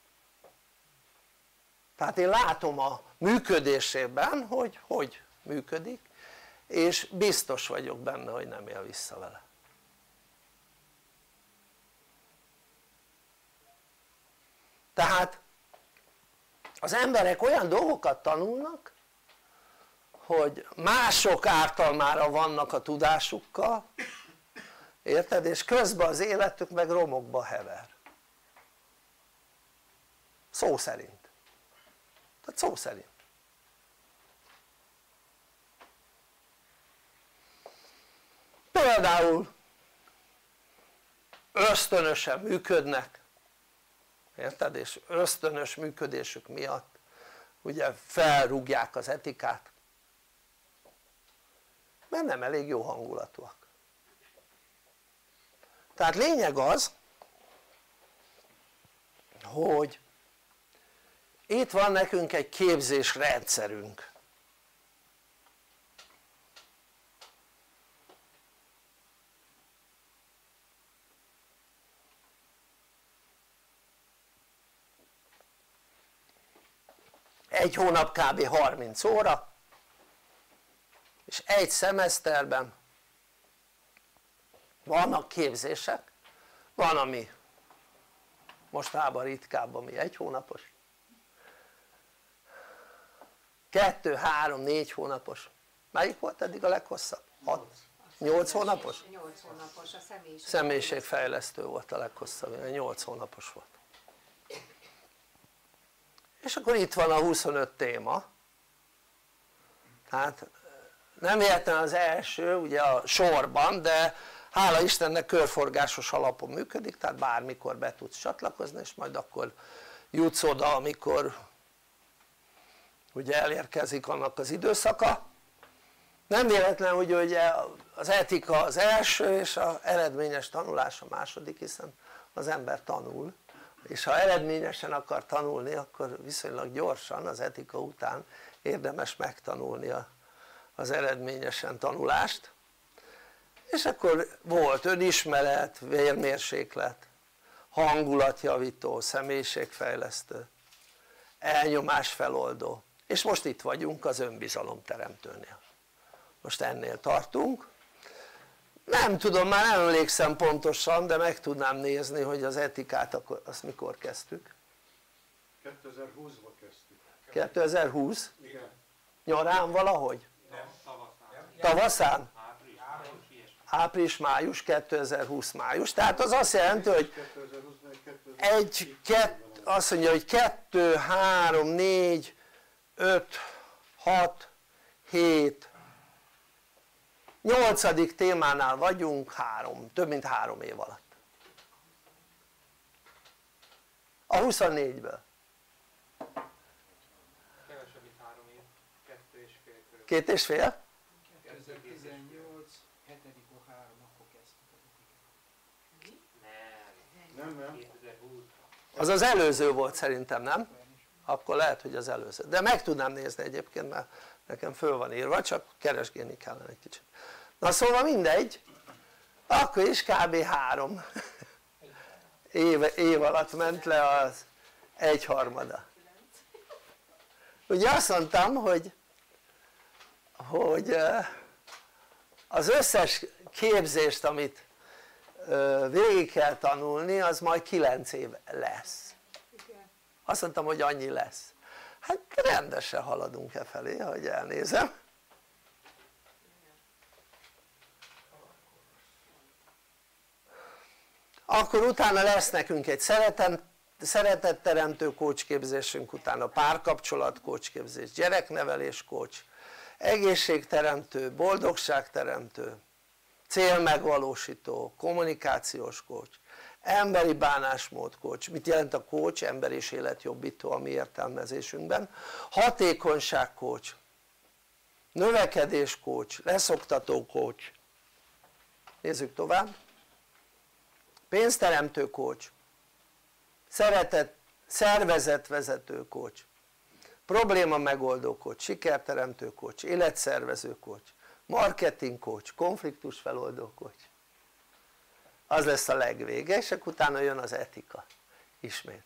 Tehát én látom a működésében, hogy hogy működik, és biztos vagyok benne, hogy nem él vissza vele. Tehát az emberek olyan dolgokat tanulnak, hogy mások által már vannak a tudásukkal, érted? És közben az életük meg romokba hever, szó szerint, tehát szó szerint. Például ösztönösen működnek, érted? És ösztönös működésük miatt ugye felrúgják az etikát, mert nem elég jó hangulatúak. Tehát lényeg az, hogy itt van nekünk egy képzésrendszerünk, egy hónap kb. harminc óra, és egy szemeszterben vannak képzések, van ami mostában ritkább, ami egy hónapos, kettő, három, négy hónapos. Melyik volt eddig a leghosszabb? hat, nyolc hónapos? nyolc hónapos, a személyiség. Személyiségfejlesztő volt a leghosszabb, nyolc hónapos volt. És akkor itt van a huszonöt téma, tehát nem véletlen az első ugye a sorban, de hála Istennek körforgásos alapon működik, tehát bármikor be tudsz csatlakozni, és majd akkor jutsz oda, amikor ugye elérkezik annak az időszaka. Nem véletlen, hogy ugye az etika az első, és az eredményes tanulás a második, hiszen az ember tanul, és ha eredményesen akar tanulni, akkor viszonylag gyorsan az etika után érdemes megtanulni az eredményesen tanulást. És akkor volt önismeret, vérmérséklet, hangulatjavító, személyiségfejlesztő, elnyomásfeloldó, és most itt vagyunk az önbizalomteremtőnél. Most ennél tartunk. Nem tudom, már nem emlékszem pontosan, de meg tudnám nézni, hogy az etikát akkor, azt mikor kezdtük. kétezer-húszban kezdtük. kétezer-húsz? Igen. Nyarán valahogy? Nem, tavaszán. Tavaszán? Április, május, kétezer-húsz május, tehát az azt jelenti, hogy egy, kett, azt mondja, hogy kettő, három, négy, öt, hat, hét, nyolcadik témánál vagyunk három, több mint három év alatt. A huszonnégyből. Kevesebb, mint három év, kettő és fél körül. Két és fél? kétezer-tizennyolc, hetedik három, akkor kezdtük az etikát. Nem, nem. kétezer-húsz. Az az előző volt szerintem, nem? akkor lehet hogy az előző, de meg tudnám nézni egyébként, mert nekem föl van írva, csak keresgélni kellene egy kicsit. Na szóval mindegy, akkor is kb. három év, év alatt ment le az egyharmada. Ugye azt mondtam, hogy, hogy az összes képzést, amit végig kell tanulni, az majd kilenc év lesz. Azt mondtam, hogy annyi lesz. Hát rendesen haladunk e felé, ahogy elnézem. Akkor utána lesz nekünk egy szeretetteremtő kócsképzésünk, utána párkapcsolat kócsképzés, gyereknevelés kócs, egészségteremtő, boldogságteremtő, célmegvalósító, kommunikációs kócs, emberi bánásmód kócs. Mit jelent a kócs? Ember és életjobbító a mi értelmezésünkben. Hatékonyság kócs, növekedés kócs, leszoktató kócs. Nézzük tovább. Pénzteremtő kócs, szeretet, szervezetvezető kócs, probléma megoldó kócs, sikerteremtő kócs, életszervező kócs, marketing kócs, konfliktus feloldó kócs. Az lesz a legvége, és akkor utána jön az etika ismét.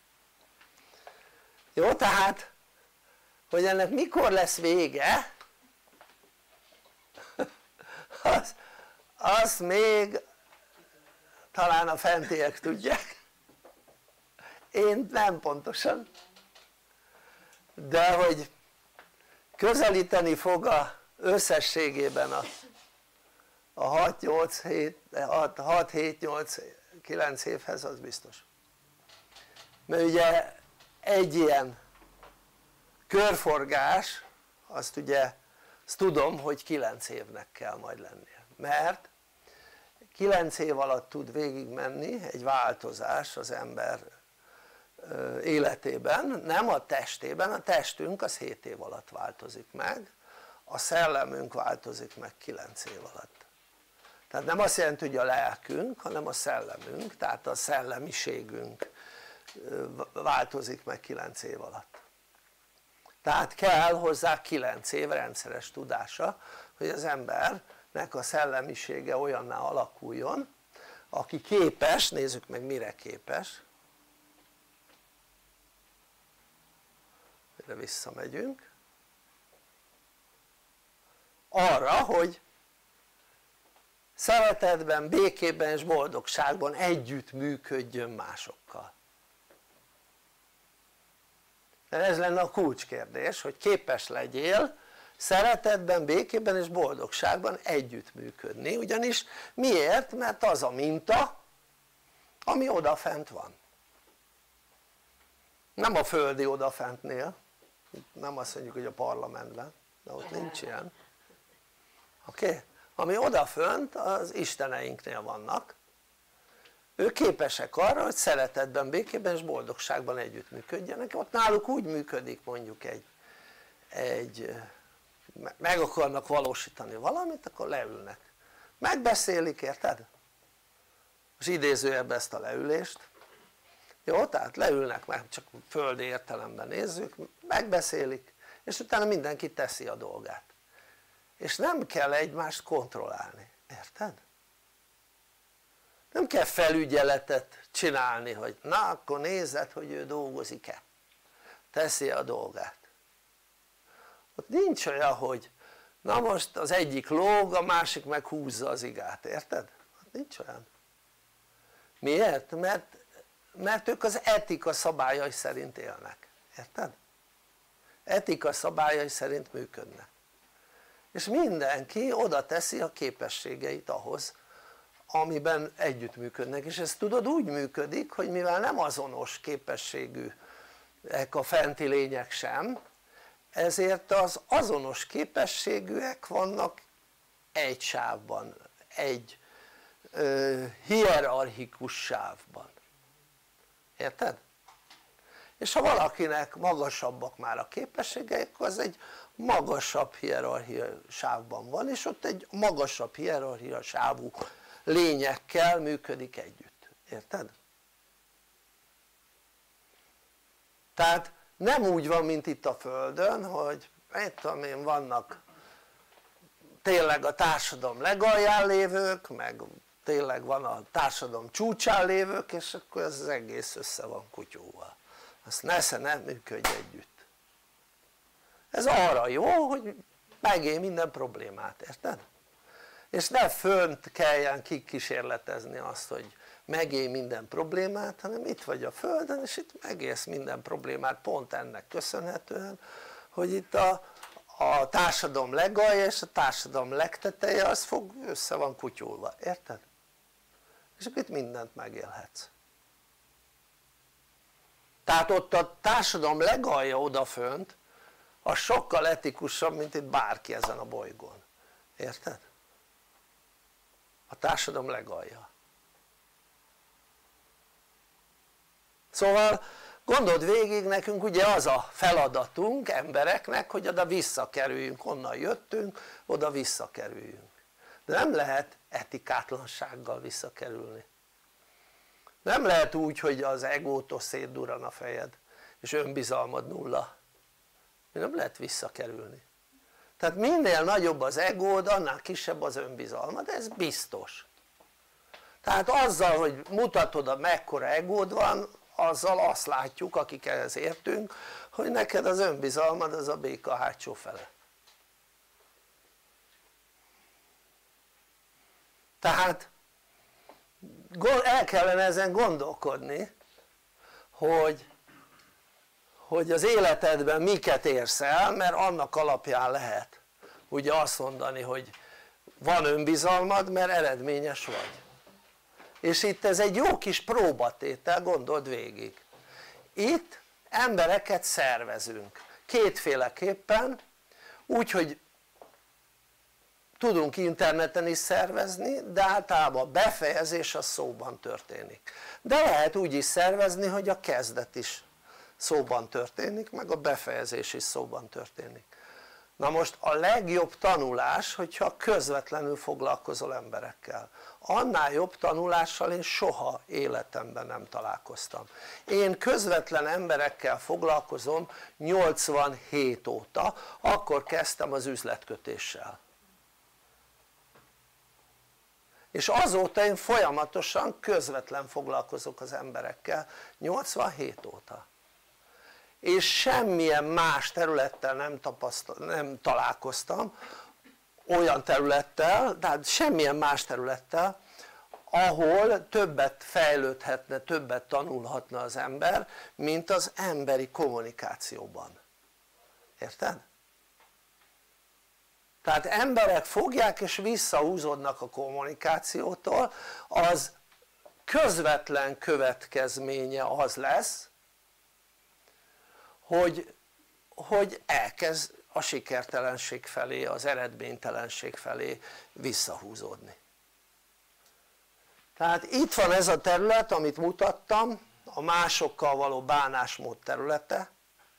Jó, tehát hogy ennek mikor lesz vége, az, azt még talán a fentiek tudják, én nem pontosan, de hogy közelíteni fog a összességében a, a hat hét nyolc kilenc évhez, az biztos. Mert ugye egy ilyen körforgás, azt ugye azt tudom, hogy kilenc évnek kell majd lennie, mert kilenc év alatt tud végigmenni egy változás az ember életében, nem a testében, a testünk az hét év alatt változik meg, a szellemünk változik meg kilenc év alatt. Tehát nem azt jelenti, hogy a lelkünk, hanem a szellemünk, tehát a szellemiségünk változik meg kilenc év alatt. Tehát kell hozzá kilenc év rendszeres tudása, hogy az embernek a szellemisége olyanná alakuljon, aki képes, nézzük meg mire képes, mire visszamegyünk, arra, hogy szeretetben, békében és boldogságban együtt működjön másokkal. Ez lenne a kulcskérdés, hogy képes legyél szeretetben, békében és boldogságban együttműködni, ugyanis miért? Mert az a minta, ami odafent van. Nem a földi odafentnél, nem azt mondjuk, hogy a parlamentben, de ott nincs ilyen. Oké? Okay? Ami odafönt, az isteneinknél vannak, ők képesek arra, hogy szeretetben, békében és boldogságban együttműködjenek. Ott náluk úgy működik, mondjuk egy, egy meg akarnak valósítani valamit, akkor leülnek, megbeszélik, érted? Most idézőjelben ezt a leülést, jó? Tehát leülnek, meg csak földi értelemben nézzük, megbeszélik, és utána mindenki teszi a dolgát, és nem kell egymást kontrollálni, érted? Nem kell felügyeletet csinálni, hogy na akkor nézzed, hogy ő dolgozik-e, teszi a dolgát. Ott nincs olyan, hogy na most az egyik lóg, a másik meg húzza az igát, érted? Ott nincs olyan. Miért? Mert, mert ők az etika szabályai szerint élnek, érted? Etika szabályai szerint működnek, és mindenki oda teszi a képességeit ahhoz, amiben együttműködnek, és ez tudod úgy működik, hogy mivel nem azonos képességűek a fenti lények sem, ezért az azonos képességűek vannak egy sávban, egy ö, hierarchikus sávban, érted? És ha valakinek magasabbak már a képességei, akkor az egy magasabb hierarchia sávban van, és ott egy magasabb hierarchia sávú lényekkel működik együtt, érted? Tehát nem úgy van mint itt a földön, hogy mit tudom én, vannak tényleg a társadalom legalján lévők, meg tényleg van a társadalom csúcsán lévők, és akkor ez az egész össze van kutyóval. Azt nesze nem működj együtt. Ez arra jó, hogy megélj minden problémát, érted? És ne fönt kelljen kikísérletezni azt, hogy megélj minden problémát, hanem itt vagy a földön, és itt megélsz minden problémát pont ennek köszönhetően, hogy itt a, a társadalom legalja és a társadalom legteteje az fog, össze van kutyulva, érted? És akkor itt mindent megélhetsz. Tehát ott a társadalom legalja odafönt az sokkal etikusabb, mint itt bárki ezen a bolygón, érted? A társadalom legalja. Szóval gondold végig, nekünk ugye az a feladatunk embereknek, hogy oda visszakerüljünk, onnan jöttünk, oda visszakerüljünk. De nem lehet etikátlansággal visszakerülni. Nem lehet úgy, hogy az egótól szétdurran a fejed, és önbizalmad nulla. Nem lehet visszakerülni. Tehát minél nagyobb az egód, annál kisebb az önbizalmad, ez biztos. Tehát azzal, hogy mutatod, a mekkora egód van, azzal azt látjuk, akik ehhez értünk, hogy neked az önbizalmad az a béka hátsó fele. Tehát el kellene ezen gondolkodni, hogy, hogy az életedben miket érsz el, mert annak alapján lehet ugye azt mondani, hogy van önbizalmad, mert eredményes vagy. És itt ez egy jó kis próbatétel, gondold végig. Itt embereket szervezünk kétféleképpen, úgyhogy tudunk interneten is szervezni, de általában a befejezés az szóban történik. De lehet úgy is szervezni, hogy a kezdet is szóban történik, meg a befejezés is szóban történik. Na most a legjobb tanulás, hogyha közvetlenül foglalkozol emberekkel. Annál jobb tanulással én soha életemben nem találkoztam. Én közvetlen emberekkel foglalkozom nyolcvanhét óta, akkor kezdtem az üzletkötéssel. És azóta én folyamatosan közvetlen foglalkozok az emberekkel, nyolcvanhét óta. És semmilyen más területtel nem, nem találkoztam, olyan területtel, tehát semmilyen más területtel, ahol többet fejlődhetne, többet tanulhatna az ember, mint az emberi kommunikációban. Érted? Tehát emberek fogják és visszahúzódnak a kommunikációtól, az közvetlen következménye az lesz, hogy, hogy elkezd a sikertelenség felé, az eredménytelenség felé visszahúzódni. Tehát itt van ez a terület, amit mutattam, a másokkal való bánásmód területe,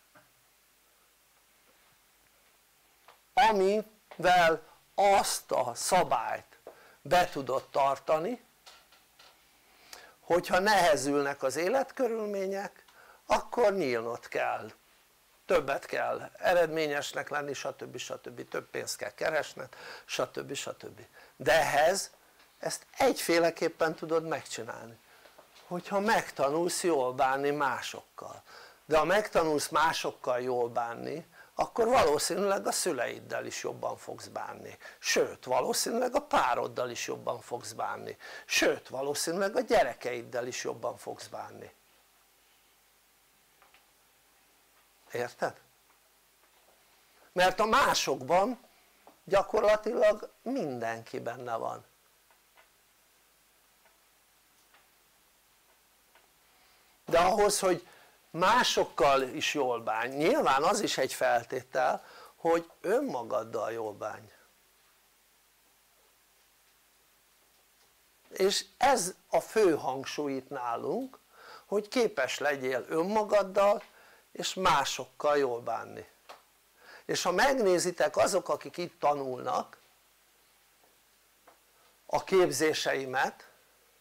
amivel azt a szabályt be tudod tartani, hogyha nehezülnek az életkörülmények, akkor nyílnod kell, többet kell eredményesnek lenni, stb. stb. Több pénzt kell keresned, stb. stb. De ehhez ezt egyféleképpen tudod megcsinálni, hogyha megtanulsz jól bánni másokkal. De ha megtanulsz másokkal jól bánni, akkor valószínűleg a szüleiddel is jobban fogsz bánni, sőt valószínűleg a pároddal is jobban fogsz bánni, sőt valószínűleg a gyerekeiddel is jobban fogsz bánni. Érted? Mert a másokban gyakorlatilag mindenki benne van. De ahhoz, hogy másokkal is jól bánj, nyilván az is egy feltétel, hogy önmagaddal jól bánj. És ez a fő hangsúly itt nálunk, hogy képes legyél önmagaddal és másokkal jól bánni. És ha megnézitek, azok, akik itt tanulnak a képzéseimet,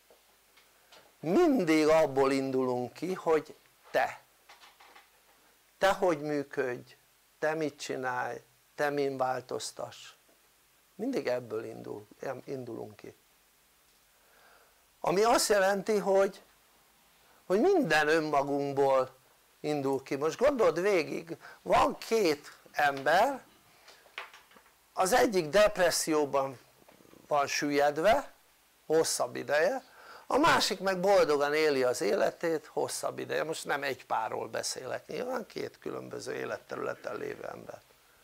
mindig abból indulunk ki, hogy te te hogy működj, te mit csinálj, te min változtass, mindig ebből indul, indulunk ki, ami azt jelenti, hogy, hogy minden önmagunkból indul ki. Most gondold végig, van két ember, az egyik depresszióban van süllyedve hosszabb ideje, a másik meg boldogan éli az életét hosszabb ideje. Most nem egy párról beszélek, nyilván két különböző életterületen lévő ember.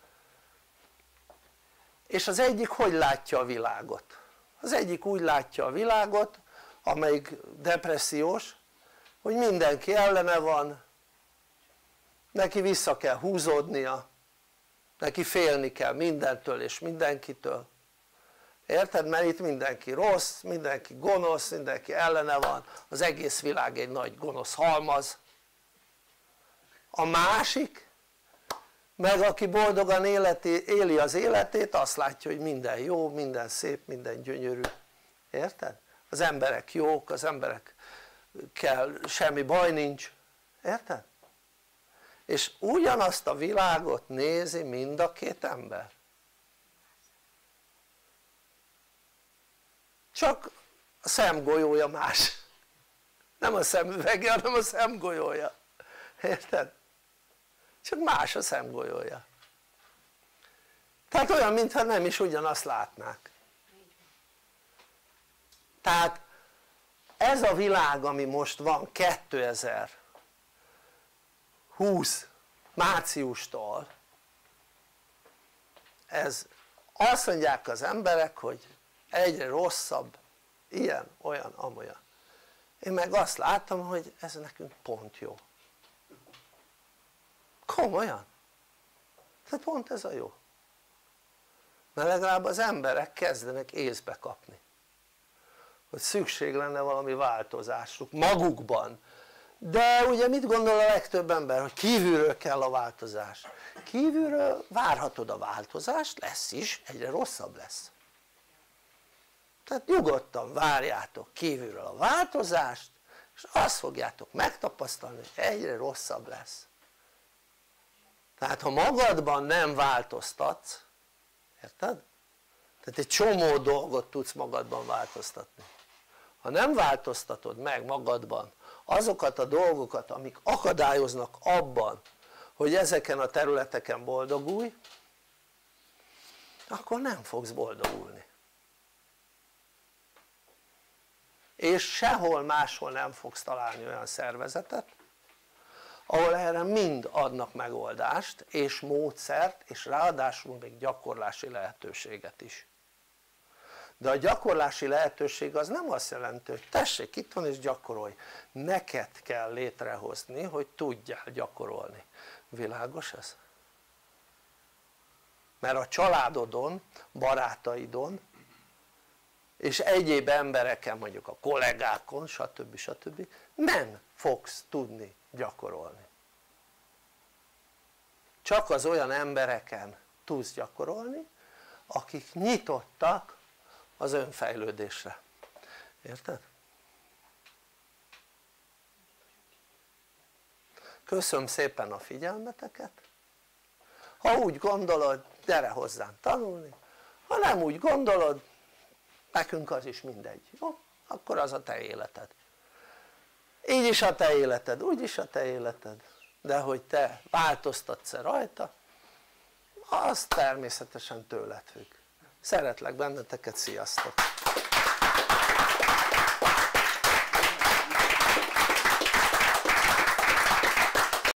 És az egyik hogy látja a világot? Az egyik úgy látja a világot, amelyik depressziós, hogy mindenki ellene van, neki vissza kell húzódnia, neki félni kell mindentől és mindenkitől, érted? Mert itt mindenki rossz, mindenki gonosz, mindenki ellene van, az egész világ egy nagy gonosz halmaz. A másik meg aki boldogan életi, éli az életét, azt látja, hogy minden jó, minden szép, minden gyönyörű, érted? Az emberek jók, az emberekkel semmi baj nincs, érted? És ugyanazt a világot nézi mind a két ember, csak a szemgolyója más, nem a szemüvege, hanem a szemgolyója, érted? Csak más a szemgolyója, tehát olyan mintha nem is ugyanazt látnák. Tehát ez a világ ami most van kétezer-húsz márciustól, ez azt mondják az emberek hogy egyre rosszabb, ilyen, olyan, amolyan. Én meg azt látom hogy ez nekünk pont jó, komolyan, tehát pont ez a jó, mert legalább az emberek kezdenek észbe kapni hogy szükség lenne valami változásuk magukban. De ugye mit gondol a legtöbb ember? Hogy kívülről kell a változás. Kívülről várhatod a változást, lesz is, egyre rosszabb lesz. Tehát nyugodtan várjátok kívülről a változást, és azt fogjátok megtapasztalni, hogy egyre rosszabb lesz. Tehát ha magadban nem változtatsz, érted? Tehát egy csomó dolgot tudsz magadban változtatni. Ha nem változtatod meg magadban azokat a dolgokat amik akadályoznak abban hogy ezeken a területeken boldogulj, akkor nem fogsz boldogulni és sehol máshol nem fogsz találni olyan szervezetet ahol erre mind adnak megoldást és módszert és ráadásul még gyakorlási lehetőséget is. De a gyakorlási lehetőség az nem azt jelenti hogy tessék itt van és gyakorolj, neked kell létrehozni hogy tudjál gyakorolni, világos ez? Mert a családodon, barátaidon és egyéb embereken, mondjuk a kollégákon stb. stb. Nem fogsz tudni gyakorolni, csak az olyan embereken tudsz gyakorolni akik nyitottak az önfejlődésre, érted? Köszönöm szépen a figyelmeteket, ha úgy gondolod gyere hozzánk tanulni, ha nem úgy gondolod nekünk az is mindegy, jó? Akkor az a te életed, így is a te életed, úgy is a te életed, de hogy te változtatsz-e rajta az természetesen tőled függ. Szeretlek benneteket, sziasztok!